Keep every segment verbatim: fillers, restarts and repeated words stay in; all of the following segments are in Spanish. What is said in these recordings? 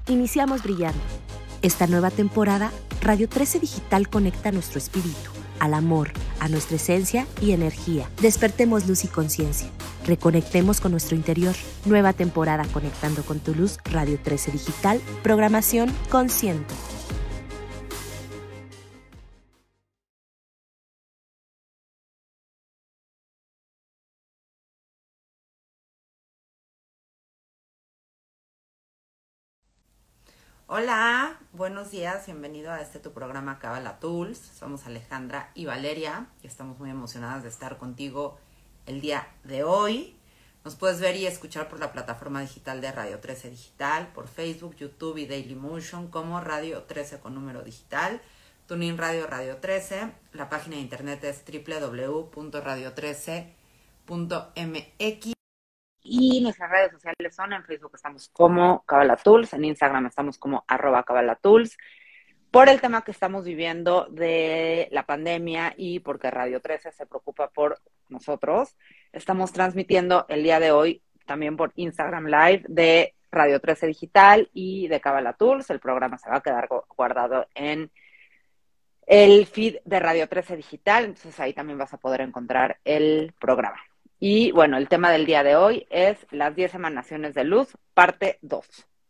Iniciamos brillando. Esta nueva temporada, Radio trece Digital conecta nuestro espíritu, al amor, a nuestra esencia y energía. Despertemos luz y conciencia. Reconectemos con nuestro interior. Nueva temporada Conectando con tu Luz, Radio trece Digital, programación consciente. Hola, buenos días, bienvenido a este tu programa Kabbalah Tools. Somos Alejandra y Valeria y estamos muy emocionadas de estar contigo el día de hoy. Nos puedes ver y escuchar por la plataforma digital de Radio trece Digital, por Facebook, YouTube y Dailymotion como Radio trece con número digital, TuneIn Radio Radio trece, la página de internet es doble u doble u doble u punto radio trece punto m x. Y nuestras redes sociales son: en Facebook estamos como Kabbalah Tools, en Instagram estamos como arroba Kabbalah Tools. Por el tema que estamos viviendo de la pandemia y porque Radio trece se preocupa por nosotros, estamos transmitiendo el día de hoy también por Instagram Live de Radio trece Digital y de Kabbalah Tools. El programa se va a quedar guardado en el feed de Radio trece Digital, entonces ahí también vas a poder encontrar el programa. Y bueno, el tema del día de hoy es las diez emanaciones de luz, parte dos.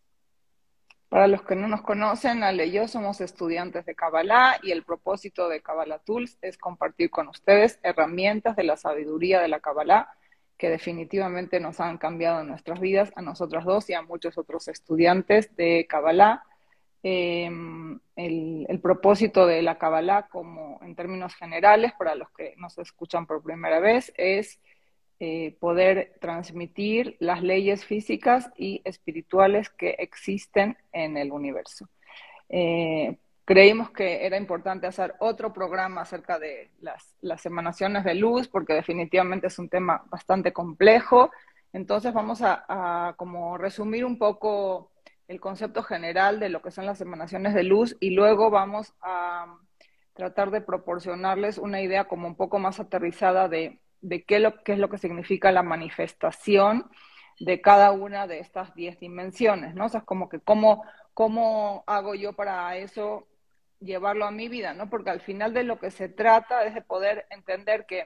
Para los que no nos conocen, Ale y yo somos estudiantes de Kabbalah y el propósito de Kabbalah Tools es compartir con ustedes herramientas de la sabiduría de la Kabbalah que definitivamente nos han cambiado nuestras vidas, a nosotras dos y a muchos otros estudiantes de Kabbalah. Eh, el, el propósito de la Kabbalah, como en términos generales, para los que nos escuchan por primera vez, es Eh, poder transmitir las leyes físicas y espirituales que existen en el universo. Eh, creímos que era importante hacer otro programa acerca de las, las emanaciones de luz, porque definitivamente es un tema bastante complejo. Entonces vamos a, a como resumir un poco el concepto general de lo que son las emanaciones de luz y luego vamos a tratar de proporcionarles una idea como un poco más aterrizada de de qué, lo, qué es lo que significa la manifestación de cada una de estas diez dimensiones, ¿no? O sea, es como que cómo, cómo hago yo para eso llevarlo a mi vida, ¿no? Porque al final de lo que se trata es de poder entender que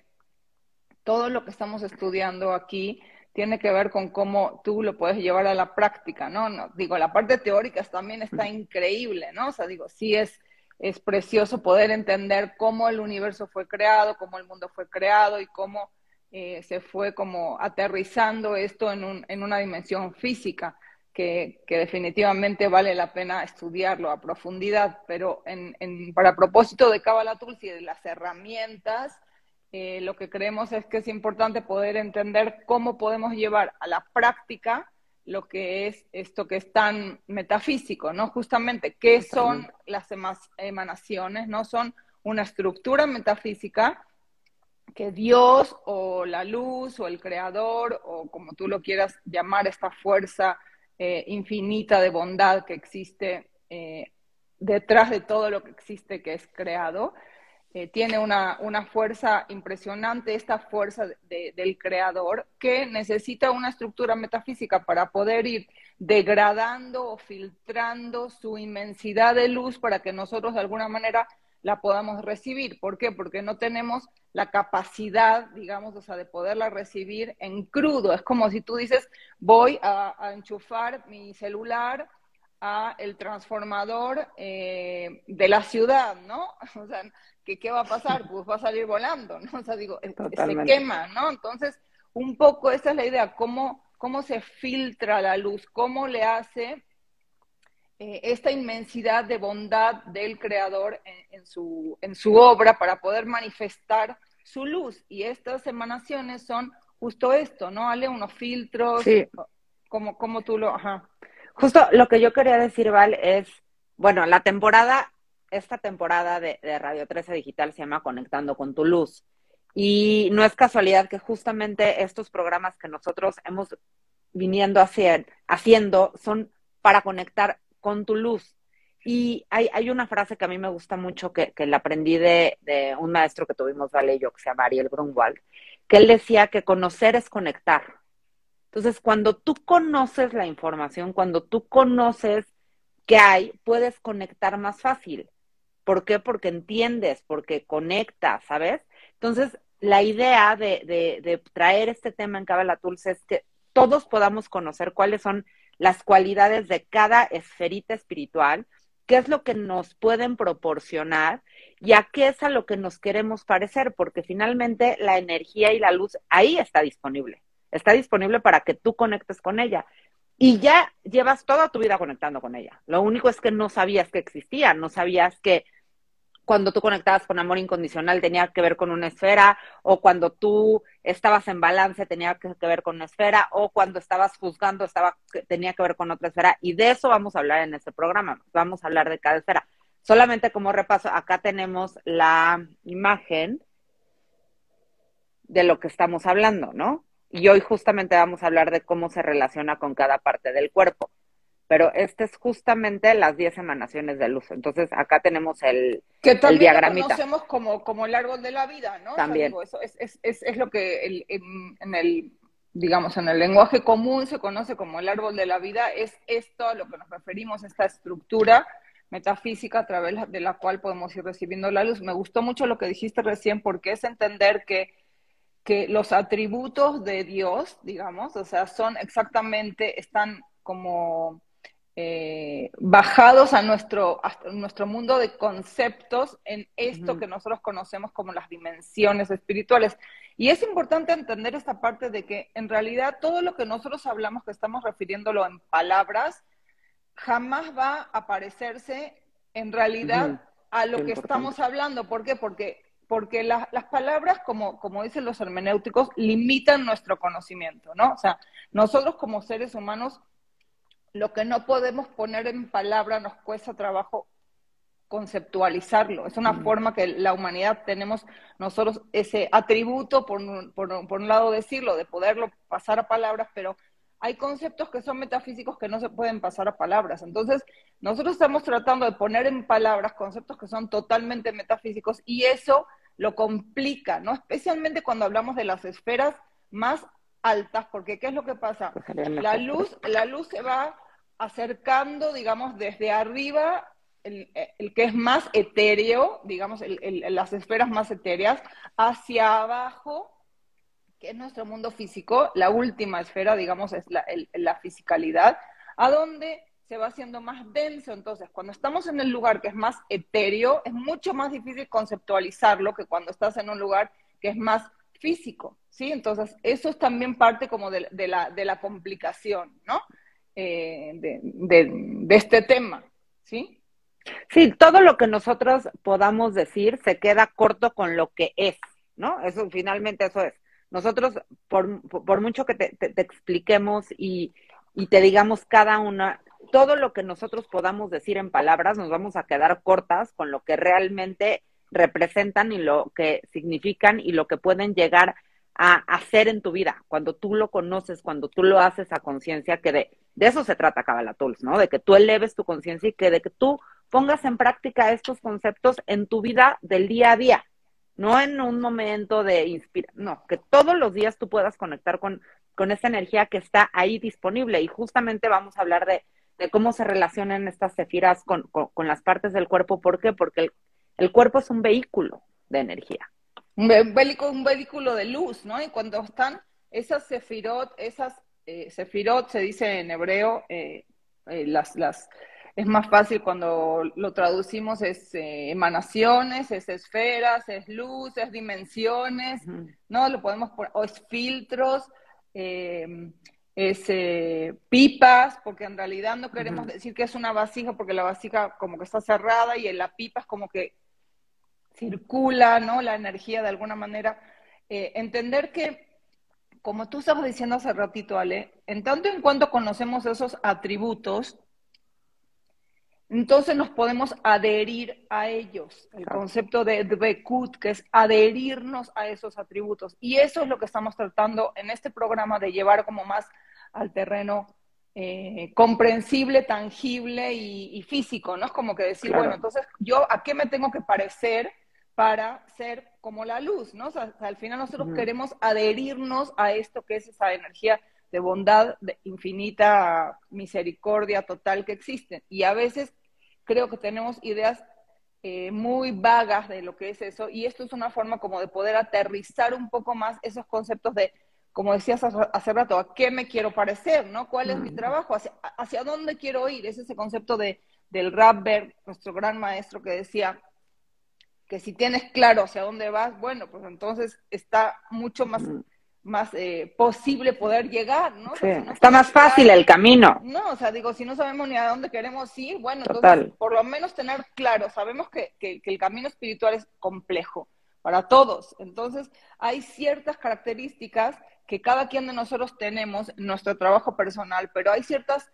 todo lo que estamos estudiando aquí tiene que ver con cómo tú lo puedes llevar a la práctica, ¿no? No digo, la parte teórica también está increíble, ¿no? O sea, digo, sí es... Es precioso poder entender cómo el universo fue creado, cómo el mundo fue creado y cómo eh, se fue como aterrizando esto en, un, en una dimensión física, que, que definitivamente vale la pena estudiarlo a profundidad. Pero en, en, para propósito de Kabbalah Tools y de las herramientas, eh, lo que creemos es que es importante poder entender cómo podemos llevar a la práctica lo que es esto que es tan metafísico, ¿no? Justamente, ¿qué son las emanaciones? ¿No? Son una estructura metafísica que Dios o la luz o el creador o como tú lo quieras llamar, esta fuerza eh, infinita de bondad que existe eh, detrás de todo lo que existe que es creado, Eh, tiene una, una fuerza impresionante, esta fuerza de, del creador, que necesita una estructura metafísica para poder ir degradando o filtrando su inmensidad de luz para que nosotros de alguna manera la podamos recibir. ¿Por qué? Porque no tenemos la capacidad, digamos, o sea, de poderla recibir en crudo. Es como si tú dices, voy a, a enchufar mi celular a el transformador eh, de la ciudad, ¿no? O sea, ¿qué, ¿qué va a pasar? Pues va a salir volando, ¿no? O sea, digo, se quema, ¿no? Entonces, un poco esa es la idea, cómo, cómo se filtra la luz, cómo le hace eh, esta inmensidad de bondad del creador en, en, su, en su obra para poder manifestar su luz. Y estas emanaciones son justo esto, ¿no? Ale, unos filtros, sí. como, como tú lo... Ajá. Justo lo que yo quería decir, Val, es, bueno, la temporada, esta temporada de, de Radio trece Digital se llama Conectando con tu Luz. Y no es casualidad que justamente estos programas que nosotros hemos viniendo a hacer, haciendo son para conectar con tu luz. Y hay, hay una frase que a mí me gusta mucho, que, que la aprendí de, de un maestro que tuvimos, Vale y yo, que se llama Ariel Grunwald, que él decía que conocer es conectar. Entonces, cuando tú conoces la información, cuando tú conoces que hay, puedes conectar más fácil. ¿Por qué? Porque entiendes, porque conectas, ¿sabes? Entonces, la idea de, de, de traer este tema en Kabbalah Tools es que todos podamos conocer cuáles son las cualidades de cada esferita espiritual, qué es lo que nos pueden proporcionar y a qué es a lo que nos queremos parecer, porque finalmente la energía y la luz ahí está disponible. Está disponible para que tú conectes con ella. Y ya llevas toda tu vida conectando con ella. Lo único es que no sabías que existía, no sabías que cuando tú conectabas con amor incondicional tenía que ver con una esfera, o cuando tú estabas en balance tenía que ver con una esfera, o cuando estabas juzgando estaba, tenía que ver con otra esfera, y de eso vamos a hablar en este programa, vamos a hablar de cada esfera. Solamente como repaso, acá tenemos la imagen de lo que estamos hablando, ¿no? Y hoy justamente vamos a hablar de cómo se relaciona con cada parte del cuerpo. Pero este es justamente las diez emanaciones de luz. Entonces, acá tenemos el, que también el diagramita. Lo conocemos como, como el árbol de la vida, ¿no? También. O sea, digo, eso es, es, es, es lo que el, en, en el, digamos, en el lenguaje común se conoce como el árbol de la vida. Es esto a lo que nos referimos, esta estructura metafísica a través de la cual podemos ir recibiendo la luz. Me gustó mucho lo que dijiste recién, porque es entender que que los atributos de Dios, digamos, o sea, son exactamente, están como eh, bajados a nuestro, a nuestro mundo de conceptos en esto uh-huh. que nosotros conocemos como las dimensiones espirituales. Y es importante entender esta parte de que en realidad todo lo que nosotros hablamos, que estamos refiriéndolo en palabras, jamás va a parecerse en realidad uh-huh. a lo Qué que importante. Estamos hablando. ¿Por qué? Porque porque la, las palabras, como, como dicen los hermenéuticos, limitan nuestro conocimiento, ¿no? O sea, nosotros como seres humanos, lo que no podemos poner en palabra nos cuesta trabajo conceptualizarlo. Es una mm. forma que la humanidad tenemos nosotros ese atributo, por, por, por un lado decirlo, de poderlo pasar a palabras, pero hay conceptos que son metafísicos que no se pueden pasar a palabras. Entonces, nosotros estamos tratando de poner en palabras conceptos que son totalmente metafísicos y eso lo complica, ¿no? Especialmente cuando hablamos de las esferas más altas, porque ¿qué es lo que pasa? La luz, la luz se va acercando, digamos, desde arriba, el, el que es más etéreo, digamos, el, el, las esferas más etéreas, hacia abajo, que es nuestro mundo físico, la última esfera, digamos, es la, el, la fisicalidad, a donde se va haciendo más denso. Entonces, cuando estamos en el lugar que es más etéreo, es mucho más difícil conceptualizarlo que cuando estás en un lugar que es más físico, ¿sí? Entonces, eso es también parte como de, de, la, de la complicación, ¿no? Eh, de, de, de este tema, ¿sí? Sí, todo lo que nosotros podamos decir se queda corto con lo que es, ¿no? Eso, finalmente, eso es. Nosotros, por, por mucho que te, te, te expliquemos y, y te digamos cada una, todo lo que nosotros podamos decir en palabras, nos vamos a quedar cortas con lo que realmente representan y lo que significan y lo que pueden llegar a hacer en tu vida. Cuando tú lo conoces, cuando tú lo haces a conciencia, que de, de eso se trata Kabbalah Tools, ¿no? De que tú eleves tu conciencia y que de que tú pongas en práctica estos conceptos en tu vida del día a día. No en un momento de inspiración, no, que todos los días tú puedas conectar con, con esa energía que está ahí disponible. Y justamente vamos a hablar de, de cómo se relacionan estas sefiras con, con, con las partes del cuerpo. ¿Por qué? Porque el, el cuerpo es un vehículo de energía. Un, vehículo, un vehículo de luz, ¿no? Y cuando están esas sefirot, esas eh, sefirot se dice en hebreo, eh, eh, las... las es más fácil cuando lo traducimos, es eh, emanaciones, es esferas, es luz, es dimensiones, uh-huh. ¿no? Lo podemos poner, o es filtros, eh, es eh, pipas, porque en realidad no queremos uh-huh. decir que es una vasija, porque la vasija como que está cerrada y en la pipa es como que circula, ¿no? La energía de alguna manera. Eh, entender que, como tú estabas diciendo hace ratito, Ale, en tanto en cuanto conocemos esos atributos, entonces nos podemos adherir a ellos, el concepto de dvekut, que es adherirnos a esos atributos. Y eso es lo que estamos tratando en este programa de llevar como más al terreno eh, comprensible, tangible y, y físico, ¿no? Es como que decir, claro. Bueno, entonces, ¿yo a qué me tengo que parecer para ser como la luz, ¿no? O sea, al final nosotros uh-huh. queremos adherirnos a esto que es esa energía de bondad, de infinita misericordia total que existen. Y a veces creo que tenemos ideas eh, muy vagas de lo que es eso, y esto es una forma como de poder aterrizar un poco más esos conceptos de, como decías hace, hace rato, ¿a qué me quiero parecer? ¿No? ¿Cuál es mi trabajo? ¿Hacia, hacia dónde quiero ir? Es ese concepto de, del Radberg, nuestro gran maestro, que decía que si tienes claro hacia dónde vas, bueno, pues entonces está mucho más, más eh, posible poder llegar, ¿no? O sea, Sí, si no está más fácil claro, el camino. no, o sea, digo, si no sabemos ni a dónde queremos ir, bueno, Total. entonces por lo menos tener claro, sabemos que, que, que el camino espiritual es complejo para todos, entonces hay ciertas características que cada quien de nosotros tenemos en nuestro trabajo personal, pero hay ciertas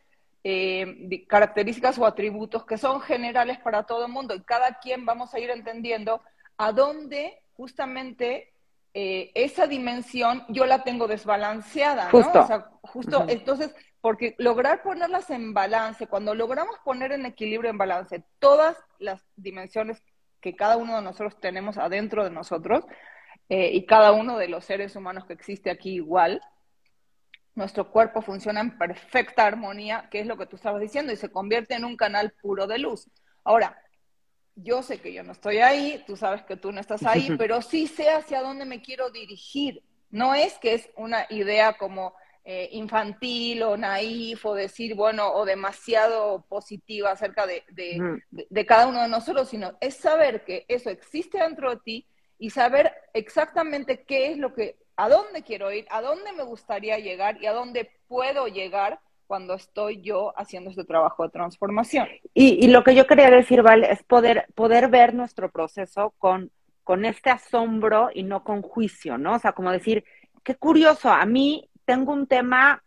Eh, características o atributos que son generales para todo el mundo, y cada quien vamos a ir entendiendo a dónde justamente eh, esa dimensión yo la tengo desbalanceada, Justo. ¿no? O sea, justo, Uh-huh. entonces, porque lograr ponerlas en balance, cuando logramos poner en equilibrio, en balance, todas las dimensiones que cada uno de nosotros tenemos adentro de nosotros, eh, y cada uno de los seres humanos que existe aquí igual, nuestro cuerpo funciona en perfecta armonía, que es lo que tú estabas diciendo, y se convierte en un canal puro de luz. Ahora, yo sé que yo no estoy ahí, tú sabes que tú no estás ahí, pero sí sé hacia dónde me quiero dirigir. No es que es una idea como eh, infantil o naif, o decir, bueno, o demasiado positiva acerca de, de, Uh-huh. de, de cada uno de nosotros, sino es saber que eso existe dentro de ti y saber exactamente qué es lo que, a dónde quiero ir, a dónde me gustaría llegar y a dónde puedo llegar cuando estoy yo haciendo este trabajo de transformación. Y, y lo que yo quería decir, Val, es poder, poder ver nuestro proceso con, con este asombro y no con juicio, ¿no? O sea, como decir, qué curioso, a mí tengo un tema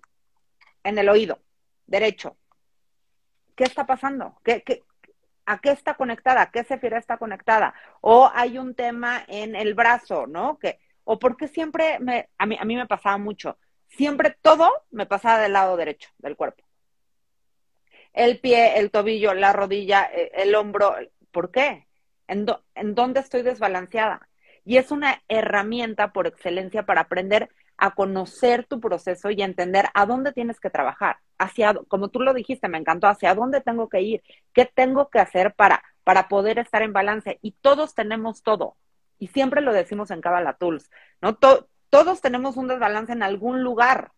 en el oído derecho. ¿Qué está pasando? ¿Qué, qué, ¿A qué está conectada? ¿A qué sefira está conectada? O hay un tema en el brazo, ¿no? Que, o porque siempre, me, a, mí, a mí me pasaba mucho, siempre todo me pasaba del lado derecho del cuerpo. El pie, el tobillo, la rodilla, el hombro. ¿Por qué? ¿En, do, ¿En dónde estoy desbalanceada? Y es una herramienta por excelencia para aprender a conocer tu proceso y a entender a dónde tienes que trabajar. Hacia, como tú lo dijiste, me encantó, hacia dónde tengo que ir, qué tengo que hacer para, para poder estar en balance. Y todos tenemos todo. Y siempre lo decimos en Kabbalah Tools, ¿no? To, todos tenemos un desbalance en algún lugar.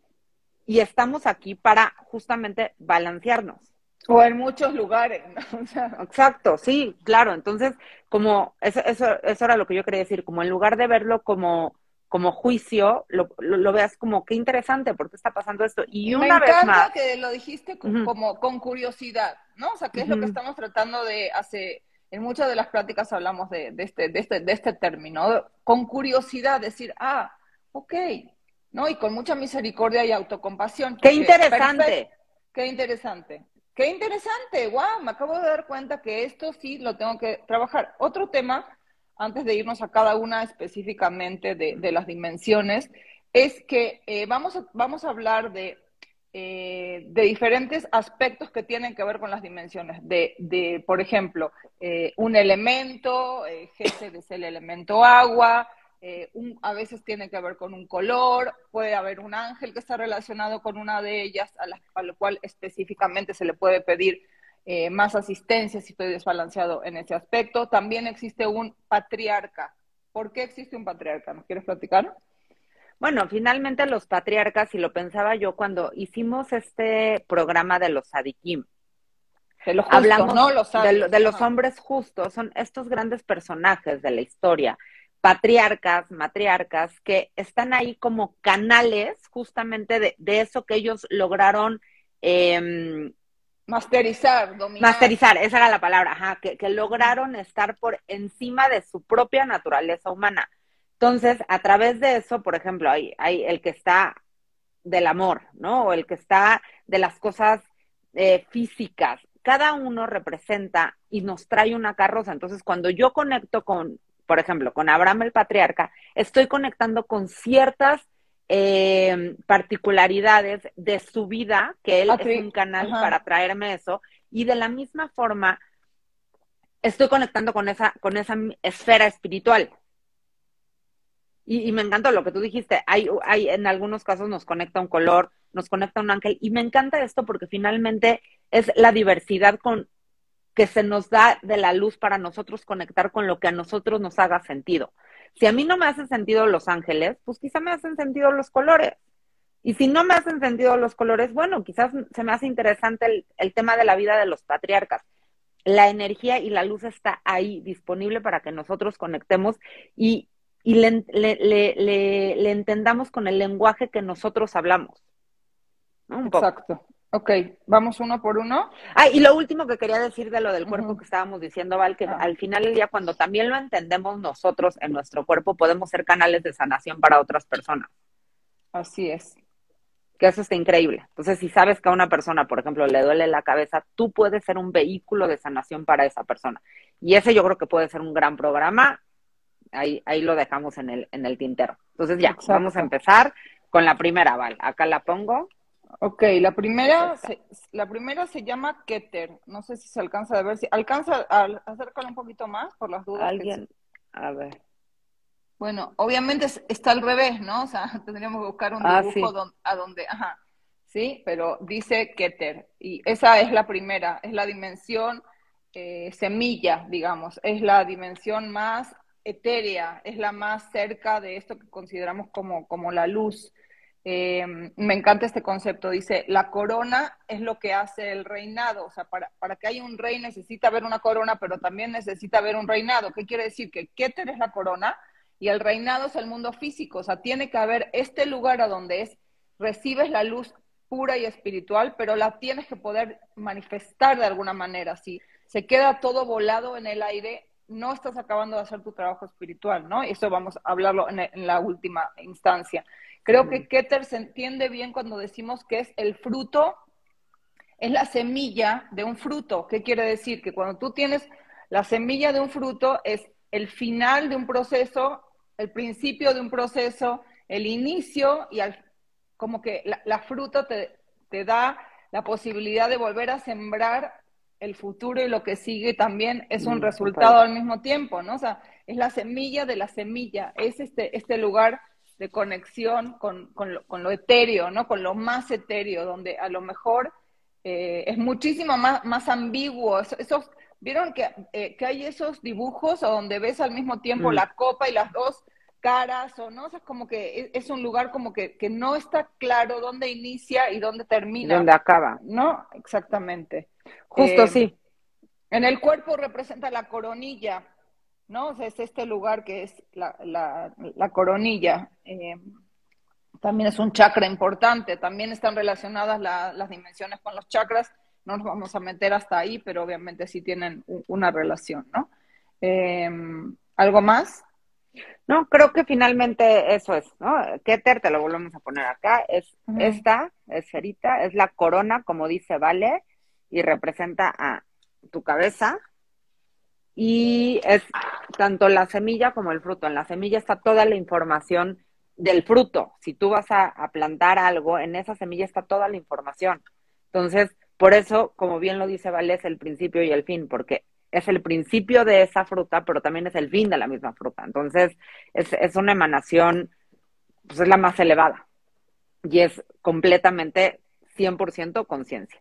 Y estamos aquí para justamente balancearnos. O en muchos lugares, ¿no? O sea, exacto, sí, claro. Entonces, como eso, eso, eso era lo que yo quería decir, como en lugar de verlo como, como juicio, lo, lo, lo veas como qué interesante, ¿por qué está pasando esto? Y, y una me vez encanta más, que lo dijiste con, uh-huh. como con curiosidad, ¿no? O sea, que es uh-huh. lo que estamos tratando de hacer. En muchas de las pláticas hablamos de, de, este, de, este, de este término, con curiosidad, decir, ah, ok, ¿no? Y con mucha misericordia y autocompasión. ¡Qué interesante! Perfecto, ¡qué interesante! ¡Qué interesante! ¡Wow! Me acabo de dar cuenta que esto sí lo tengo que trabajar. Otro tema, antes de irnos a cada una específicamente de, de las dimensiones, es que eh, vamos, a, vamos a hablar de, eh, de diferentes aspectos que tienen que ver con las dimensiones. De, de por ejemplo, eh, un elemento, eh, Gesed es el elemento agua, Eh, un, a veces tiene que ver con un color, puede haber un ángel que está relacionado con una de ellas, a, la, a lo cual específicamente se le puede pedir eh, más asistencia si estoy desbalanceado en ese aspecto. También existe un patriarca. ¿Por qué existe un patriarca? ¿Nos quieres platicar? Bueno, finalmente los patriarcas, y lo pensaba yo cuando hicimos este programa de los Sadikim, de los justos, hablamos ¿no? Los sabios, de, de los hombres justos, son estos grandes personajes de la historia, patriarcas, matriarcas, que están ahí como canales justamente de, de eso que ellos lograron eh, masterizar, dominar. Masterizar, esa era la palabra, ajá, que, que lograron estar por encima de su propia naturaleza humana. Entonces, a través de eso, por ejemplo, hay, hay el que está del amor, ¿no? O el que está de las cosas eh, físicas. Cada uno representa y nos trae una carroza. Entonces, cuando yo conecto con, por ejemplo, con Abraham el patriarca, estoy conectando con ciertas eh, particularidades de su vida, que él okay. es un canal Ajá. para traerme eso, y de la misma forma estoy conectando con esa, con esa esfera espiritual. Y, y me encantó lo que tú dijiste. Hay, hay, en algunos casos nos conecta un color, nos conecta un ángel. Y me encanta esto porque finalmente es la diversidad con que se nos da de la luz para nosotros conectar con lo que a nosotros nos haga sentido. Si a mí no me hacen sentido los ángeles, pues quizá me hacen sentido los colores. Y si no me hacen sentido los colores, bueno, quizás se me hace interesante el, el tema de la vida de los patriarcas. La energía y la luz está ahí, disponible para que nosotros conectemos y, y le, le, le, le, le entendamos con el lenguaje que nosotros hablamos, ¿no? Un poco. Exacto. Ok, vamos uno por uno. Ah, y lo último que quería decir de lo del cuerpo Uh-huh. que estábamos diciendo, Val, que Ah. al final del día, cuando también lo entendemos nosotros en nuestro cuerpo, podemos ser canales de sanación para otras personas. Así es. Que eso está increíble. Entonces, si sabes que a una persona, por ejemplo, le duele la cabeza, tú puedes ser un vehículo de sanación para esa persona. Y ese yo creo que puede ser un gran programa. Ahí, ahí lo dejamos en el, en el tintero. Entonces ya, Exacto. vamos a empezar con la primera, Val. Acá la pongo. Ok, la primera, se, la primera se llama Keter. No sé si se alcanza a ver. Si alcanza a acércalo un poquito más por las dudas. Alguien, que... a ver. Bueno, obviamente está al revés, ¿no? O sea, tendríamos que buscar un dibujo Ah, sí. don, a donde, ajá, sí, pero dice Keter, y esa es la primera, es la dimensión eh, semilla, digamos, es la dimensión más etérea, es la más cerca de esto que consideramos como, como la luz. Eh, me encanta este concepto, dice, la corona es lo que hace el reinado, o sea, para, para que haya un rey necesita haber una corona, pero también necesita haber un reinado. ¿Qué quiere decir? Que Keter es la corona, y el reinado es el mundo físico, o sea, tiene que haber este lugar a donde es, recibes la luz pura y espiritual, pero la tienes que poder manifestar de alguna manera. Si se queda todo volado en el aire, no estás acabando de hacer tu trabajo espiritual, ¿no? Eso vamos a hablarlo en, en la última instancia. Creo uh-huh. que Keter se entiende bien cuando decimos que es el fruto, es la semilla de un fruto. ¿Qué quiere decir? Que cuando tú tienes la semilla de un fruto, es el final de un proceso, el principio de un proceso, el inicio, y al, como que la, la fruta te, te da la posibilidad de volver a sembrar el futuro, y lo que sigue también es un mm, resultado al mismo tiempo, ¿no? O sea, es la semilla de la semilla, es este, este lugar de conexión con, con, lo, con lo etéreo, ¿no? Con lo más etéreo, donde a lo mejor eh, es muchísimo más, más ambiguo. Esos, esos ¿Vieron que, eh, que hay esos dibujos donde ves al mismo tiempo mm. la copa y las dos caras, o no? O sea, como que es, es un lugar como que, que no está claro dónde inicia y dónde termina. Y dónde acaba. ¿No? Exactamente. Justo, eh, sí. En el cuerpo representa la coronilla, ¿no? O sea, es este lugar que es la, la, la coronilla. Eh, también es un chakra importante. También están relacionadas la, las dimensiones con los chakras. No nos vamos a meter hasta ahí, pero obviamente sí tienen una relación, ¿no? Eh, ¿Algo más? No, creo que finalmente eso es, ¿no? Keter, te lo volvemos a poner acá, es uh-huh. esta esferita, es la corona, como dice Vale, y representa a tu cabeza, y es tanto la semilla como el fruto. En la semilla está toda la información del fruto. Si tú vas a, a plantar algo, en esa semilla está toda la información. Entonces, por eso, como bien lo dice Vale, es el principio y el fin, porque es el principio de esa fruta, pero también es el fin de la misma fruta. Entonces, es, es una emanación, pues es la más elevada. Y es completamente cien por ciento conciencia.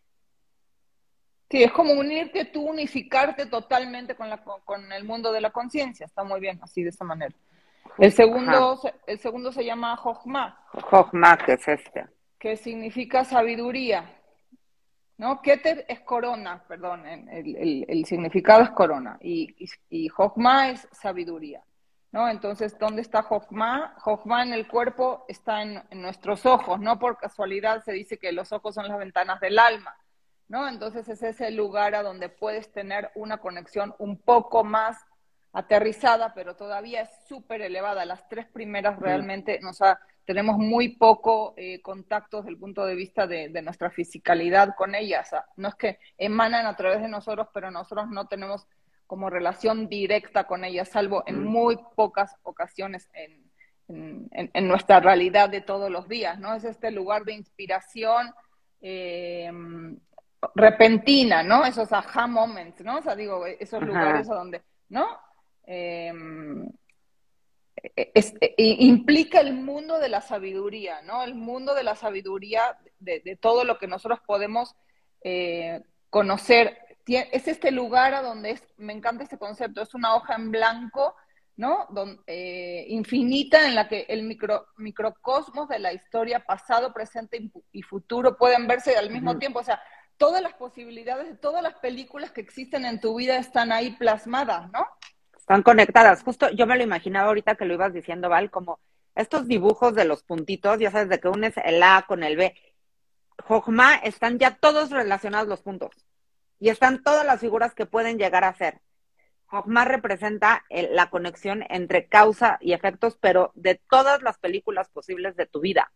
Sí, es como unirte tú, unificarte totalmente con, la, con el mundo de la conciencia. Está muy bien, así de esa manera. El segundo, el segundo se llama Jochma. Jochma, que es este. Que significa sabiduría. ¿No? Keter es corona, perdón, el, el, el significado es corona, y, y, y Jochma es sabiduría, ¿no? Entonces, ¿dónde está Jochma? Jochma en el cuerpo está en, en nuestros ojos, no por casualidad se dice que los ojos son las ventanas del alma, ¿no? Entonces es ese lugar a donde puedes tener una conexión un poco más aterrizada, pero todavía es súper elevada. Las tres primeras realmente nos ha... tenemos muy poco eh, contacto desde el punto de vista de, de nuestra fisicalidad con ellas. O sea, no es que emanan a través de nosotros, pero nosotros no tenemos como relación directa con ellas, salvo en muy pocas ocasiones en, en, en, en nuestra realidad de todos los días, ¿no? Es este lugar de inspiración eh, repentina, ¿no? Esos aha moments, ¿no? O sea, digo, esos Ajá. lugares a donde, ¿no? Eh, es, es, implica el mundo de la sabiduría, ¿no? El mundo de la sabiduría, de, de todo lo que nosotros podemos eh, conocer. Es este lugar a donde es, me encanta este concepto, es una hoja en blanco, ¿no? Don, eh, infinita, en la que el micro, microcosmos de la historia, pasado, presente y futuro, pueden verse al mismo uh-huh. tiempo. O sea, todas las posibilidades de todas las películas que existen en tu vida están ahí plasmadas, ¿no? Están conectadas. Justo yo me lo imaginaba ahorita que lo ibas diciendo, Val, como estos dibujos de los puntitos, ya sabes, de que unes el A con el B. Jochma, están ya todos relacionados los puntos. Y están todas las figuras que pueden llegar a ser. Jochma representa el, la conexión entre causa y efectos, pero de todas las películas posibles de tu vida.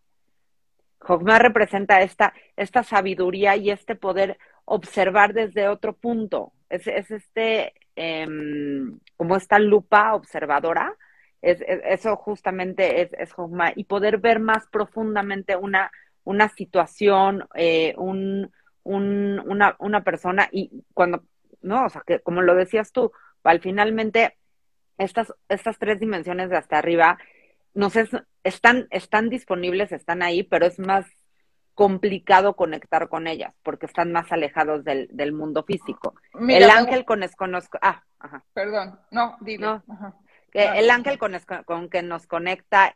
Jochma representa esta, esta sabiduría y este poder observar desde otro punto. Es, es este, eh, como esta lupa observadora, es, es, eso justamente es, es Jochma. Y poder ver más profundamente una, una situación, eh, un, un, una, una persona, y cuando, no, o sea, que como lo decías tú, al finalmente, estas, estas tres dimensiones de hasta arriba, no sé, están, están disponibles, están ahí, pero es más complicado conectar con ellas, porque están más alejados del, del mundo físico. Mira, el ángel con desconozco, ah, ajá. Perdón, no, dime. No, ajá. Que no, el ángel con, con que nos conecta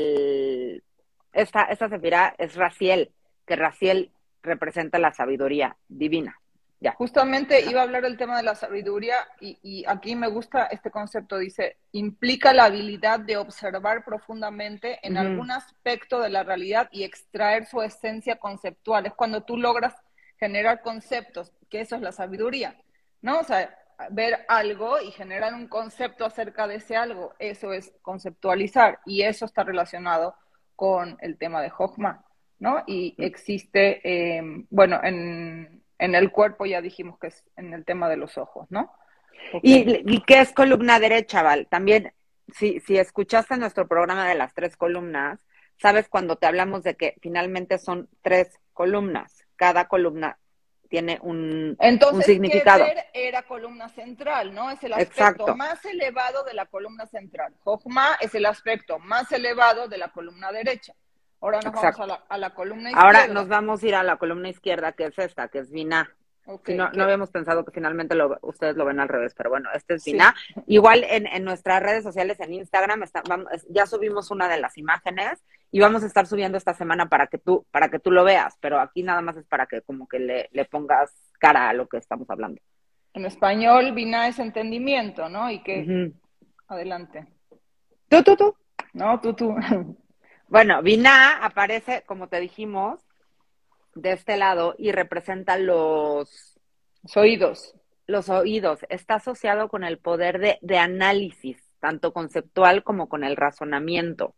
el, esta, esta sefirá es Raziel, que Raziel representa la sabiduría divina. Ya. Justamente iba a hablar del tema de la sabiduría y, y aquí me gusta este concepto, dice, implica la habilidad de observar profundamente en uh-huh. algún aspecto de la realidad y extraer su esencia conceptual. Es cuando tú logras generar conceptos, que eso es la sabiduría, ¿no? O sea, ver algo y generar un concepto acerca de ese algo, eso es conceptualizar y eso está relacionado con el tema de Jochma, ¿no? Y existe, eh, bueno, en... En el cuerpo ya dijimos que es en el tema de los ojos, ¿no? Okay. ¿Y, y qué es columna derecha, Val? También, si, si escuchaste nuestro programa de las tres columnas, sabes cuando te hablamos de que finalmente son tres columnas. Cada columna tiene un, Entonces, un significado. Entonces, era columna central, ¿no? Es el aspecto Exacto. más elevado de la columna central. Jochma es el aspecto más elevado de la columna derecha. Ahora nos Exacto. vamos a la, a la columna izquierda. Ahora nos vamos a ir a la columna izquierda, que es esta, que es Binah. Okay, si no, no habíamos pensado que finalmente lo, ustedes lo ven al revés, pero bueno, este es Binah. Sí. Igual en, en nuestras redes sociales, en Instagram, está, vamos, ya subimos una de las imágenes y vamos a estar subiendo esta semana para que tú, para que tú lo veas, pero aquí nada más es para que como que le, le pongas cara a lo que estamos hablando. En español, Binah es entendimiento, ¿no? Y que, uh-huh. adelante. Tú, tú, tú. No, tú, tú. Bueno, Binah aparece, como te dijimos, de este lado y representa los, los oídos. Los oídos. Está asociado con el poder de, de análisis, tanto conceptual como con el razonamiento.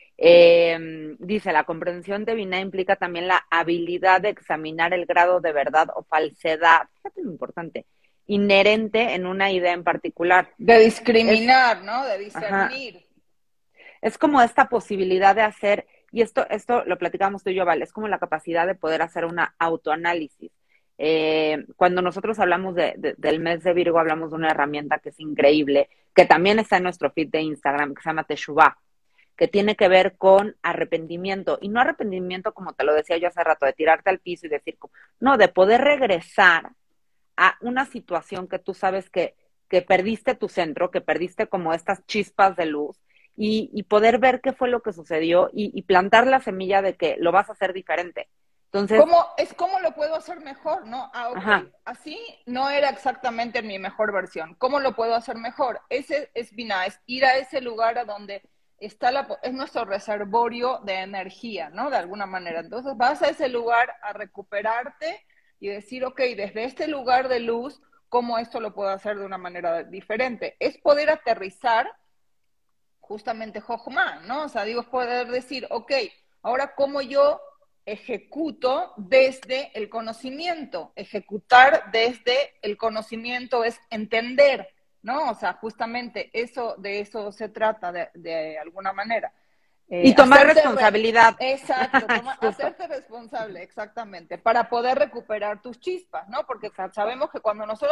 Eh, dice, la comprensión de Binah implica también la habilidad de examinar el grado de verdad o falsedad, fíjate lo importante, inherente en una idea en particular. De discriminar, es, ¿no? De discernir. Ajá. Es como esta posibilidad de hacer, y esto, esto lo platicamos tú y yo, Val, es como la capacidad de poder hacer una autoanálisis. Eh, cuando nosotros hablamos de, de, del mes de Virgo, hablamos de una herramienta que es increíble, que también está en nuestro feed de Instagram, que se llama Teshuvah, que tiene que ver con arrepentimiento, y no arrepentimiento como te lo decía yo hace rato, de tirarte al piso y decir, no, de poder regresar a una situación que tú sabes que, que perdiste tu centro, que perdiste como estas chispas de luz, Y, y poder ver qué fue lo que sucedió y, y plantar la semilla de que lo vas a hacer diferente. Entonces, ¿Cómo, es cómo lo puedo hacer mejor, ¿no? Ah, okay. Así no era exactamente mi mejor versión. ¿Cómo lo puedo hacer mejor? Ese es Binah, es ir a ese lugar a donde está la, es nuestro reservorio de energía, ¿no? De alguna manera. Entonces vas a ese lugar a recuperarte y decir, ok, desde este lugar de luz, ¿cómo esto lo puedo hacer de una manera diferente? Es poder aterrizar justamente Jochma, ¿no? O sea, digo, es poder decir, ok, ahora cómo yo ejecuto desde el conocimiento. Ejecutar desde el conocimiento es entender, ¿no? O sea, justamente eso, de eso se trata de, de alguna manera. Eh, y tomar responsabilidad. Re Exacto, toma, hacerte responsable, exactamente, para poder recuperar tus chispas, ¿no? Porque Exacto. sabemos que cuando nosotros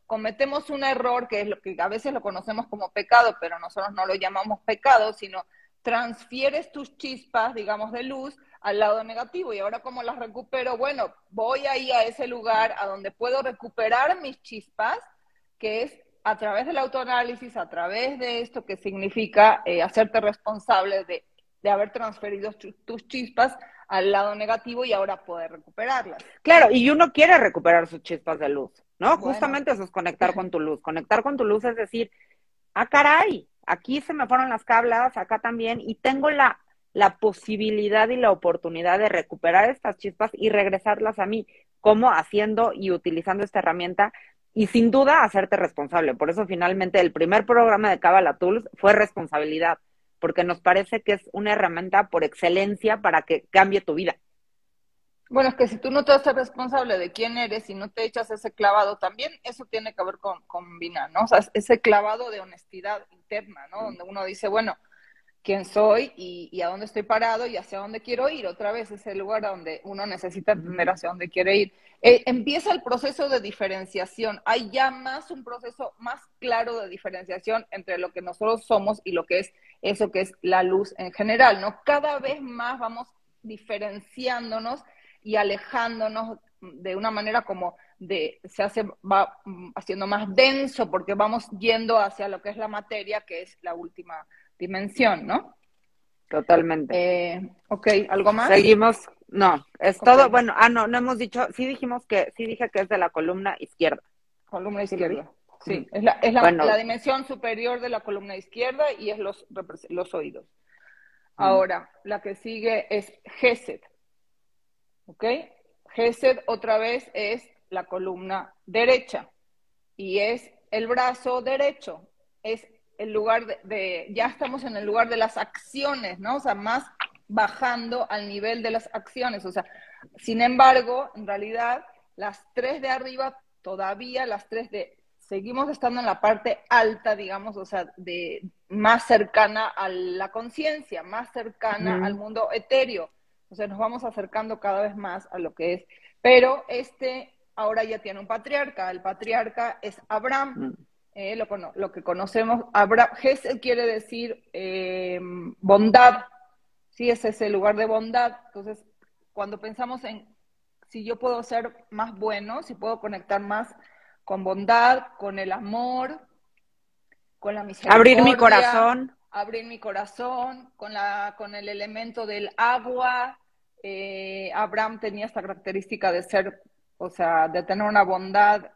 cometemos un error, que es lo que a veces lo conocemos como pecado, pero nosotros no lo llamamos pecado, sino transfieres tus chispas, digamos, de luz al lado negativo. Y ahora, ¿cómo las recupero? Bueno, voy ahí a ese lugar a donde puedo recuperar mis chispas, que es a través del autoanálisis, a través de esto que significa eh, hacerte responsable de, de haber transferido tu, tus chispas al lado negativo y ahora poder recuperarlas. Claro, y uno quiere recuperar sus chispas de luz, ¿no? Bueno. Justamente eso es conectar con tu luz. Conectar con tu luz es decir, ah, caray, aquí se me fueron las cablas, acá también, y tengo la, la posibilidad y la oportunidad de recuperar estas chispas y regresarlas a mí, como haciendo y utilizando esta herramienta, y sin duda hacerte responsable. Por eso finalmente el primer programa de Kabbalah Tools fue responsabilidad, porque nos parece que es una herramienta por excelencia para que cambie tu vida. Bueno, es que si tú no te haces responsable de quién eres y no te echas ese clavado también, eso tiene que ver con combinar, ¿no? O sea, ese clavado de honestidad interna, ¿no? Donde uno dice, bueno, quién soy y, y a dónde estoy parado y hacia dónde quiero ir. Otra vez es el lugar donde uno necesita entender hacia dónde quiere ir. Eh, empieza el proceso de diferenciación. Hay ya más un proceso más claro de diferenciación entre lo que nosotros somos y lo que es eso que es la luz en general, ¿no? Cada vez más vamos diferenciándonos y alejándonos de una manera como de, se hace, va haciendo más denso porque vamos yendo hacia lo que es la materia, que es la última dimensión, ¿no? Totalmente. Eh, ok, ¿algo más? Seguimos, no, es Ok. todo, bueno, ah, no, no hemos dicho, sí dijimos que, sí dije que es de la columna izquierda. Columna ¿Sí lo vi? izquierda. Sí, es la, es la, Bueno. la dimensión superior de la columna izquierda y es los, los oídos. Ahora, la que sigue es Gesed. ¿Ok? Gesed otra vez es la columna derecha y es el brazo derecho. Es el lugar de, de, ya estamos en el lugar de las acciones, ¿no? O sea, más bajando al nivel de las acciones. O sea, sin embargo, en realidad, las tres de arriba, todavía las tres de, seguimos estando en la parte alta, digamos, o sea, de más cercana a la conciencia, más cercana Mm. al mundo etéreo. O sea, nos vamos acercando cada vez más a lo que es. Pero este ahora ya tiene un patriarca. El patriarca es Abraham. Mm. Eh, lo, lo que conocemos, Abraham, Gesed quiere decir eh, bondad. Sí, es ese lugar de bondad. Entonces, cuando pensamos en si yo puedo ser más bueno, si puedo conectar más con bondad, con el amor, con la misericordia. Abrir mi corazón. Abrir mi corazón, con, la, con el elemento del agua. Eh, Abraham tenía esta característica de ser, o sea, de tener una bondad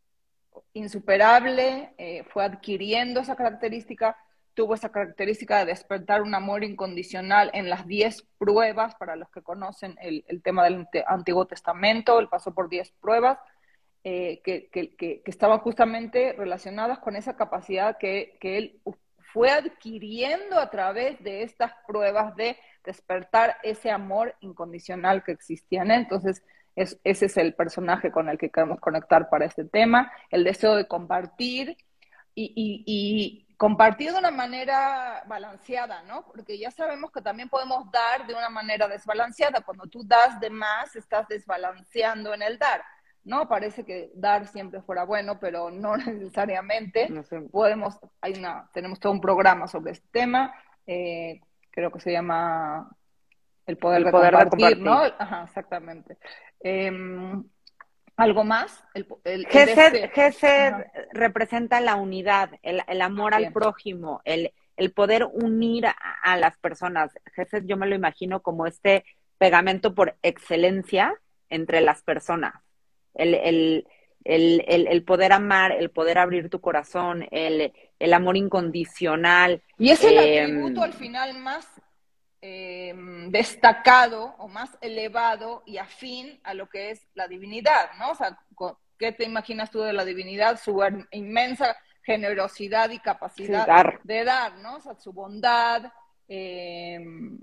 insuperable, eh, fue adquiriendo esa característica, tuvo esa característica de despertar un amor incondicional en las diez pruebas, para los que conocen el, el tema del Antiguo Testamento, él pasó por diez pruebas, eh, que, que, que, que estaban justamente relacionadas con esa capacidad que, que él fue adquiriendo a través de estas pruebas de despertar ese amor incondicional que existía en él. Entonces, es, ese es el personaje con el que queremos conectar para este tema, el deseo de compartir y, y, y compartir de una manera balanceada, ¿no? Porque ya sabemos que también podemos dar de una manera desbalanceada. Cuando tú das de más, estás desbalanceando en el dar, ¿no? Parece que dar siempre fuera bueno, pero no necesariamente. No sé. Podemos, hay una, tenemos todo un programa sobre este tema, eh, creo que se llama El poder, El de, poder de compartir, compartir. ¿no? Ajá, exactamente. Eh, ¿Algo más? El, el, el Gesed, deseo. Gesed Ajá. representa la unidad, el, el amor Bien. al prójimo, el, el poder unir a, a las personas. Gesed yo me lo imagino como este pegamento por excelencia entre las personas. El, el, el, el, el poder amar, el poder abrir tu corazón, el, el amor incondicional. Y es el eh, atributo al final más eh, destacado o más elevado y afín a lo que es la divinidad, ¿no? O sea, ¿qué te imaginas tú de la divinidad? Su inmensa generosidad y capacidad Sí, dar. de dar, ¿no? O sea, su bondad, eh,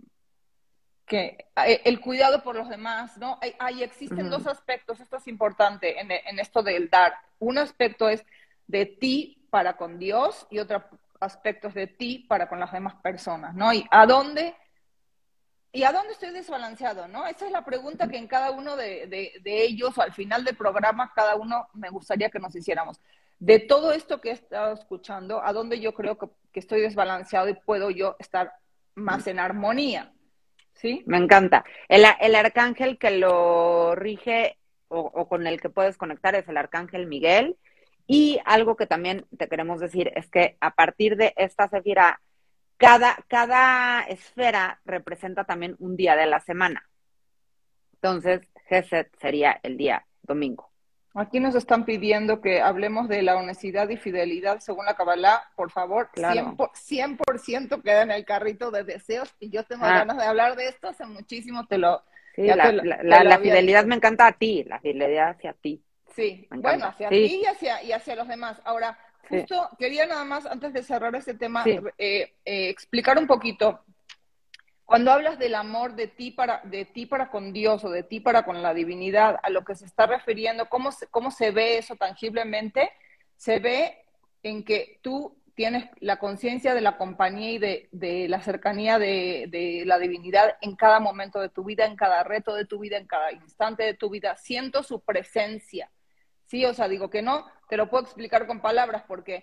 que el cuidado por los demás, ¿no? Hay, hay existen uh-huh. dos aspectos, esto es importante en, en esto del dar. Un aspecto es de ti para con Dios y otro aspecto es de ti para con las demás personas, ¿no? Y a dónde, y a dónde estoy desbalanceado, ¿no? Esa es la pregunta que en cada uno de, de, de ellos, o al final del programa, cada uno me gustaría que nos hiciéramos. de todo esto que he estado escuchando, a dónde yo creo que, que estoy desbalanceado y puedo yo estar más en armonía. ¿Sí? Me encanta. El, el arcángel que lo rige o, o con el que puedes conectar es el arcángel Miguel. Y algo que también te queremos decir es que a partir de esta sefira, cada, cada esfera representa también un día de la semana. Entonces, Geset sería el día domingo. Aquí nos están pidiendo que hablemos de la honestidad y fidelidad según la Kabbalah. Por favor, Claro. cien por ciento queda en el carrito de deseos. Y yo tengo Ah. ganas de hablar de esto hace muchísimo. Te lo, Sí, ya la, te lo- la, te la, lo la había fidelidad dicho. me encanta a ti, la fidelidad hacia ti. Sí, Me bueno, encanta. hacia Sí. ti y hacia, y hacia los demás. Ahora, Sí. justo quería nada más, antes de cerrar este tema, Sí. eh, eh, explicar un poquito. Cuando hablas del amor de ti para, de ti para con Dios o de ti para con la divinidad, a lo que se está refiriendo, ¿cómo se, cómo se ve eso tangiblemente? Se ve en que tú tienes la conciencia de la compañía y de, de la cercanía de, de la divinidad en cada momento de tu vida, en cada reto de tu vida, en cada instante de tu vida. Siento su presencia. Sí, o sea, digo que no, te lo puedo explicar con palabras porque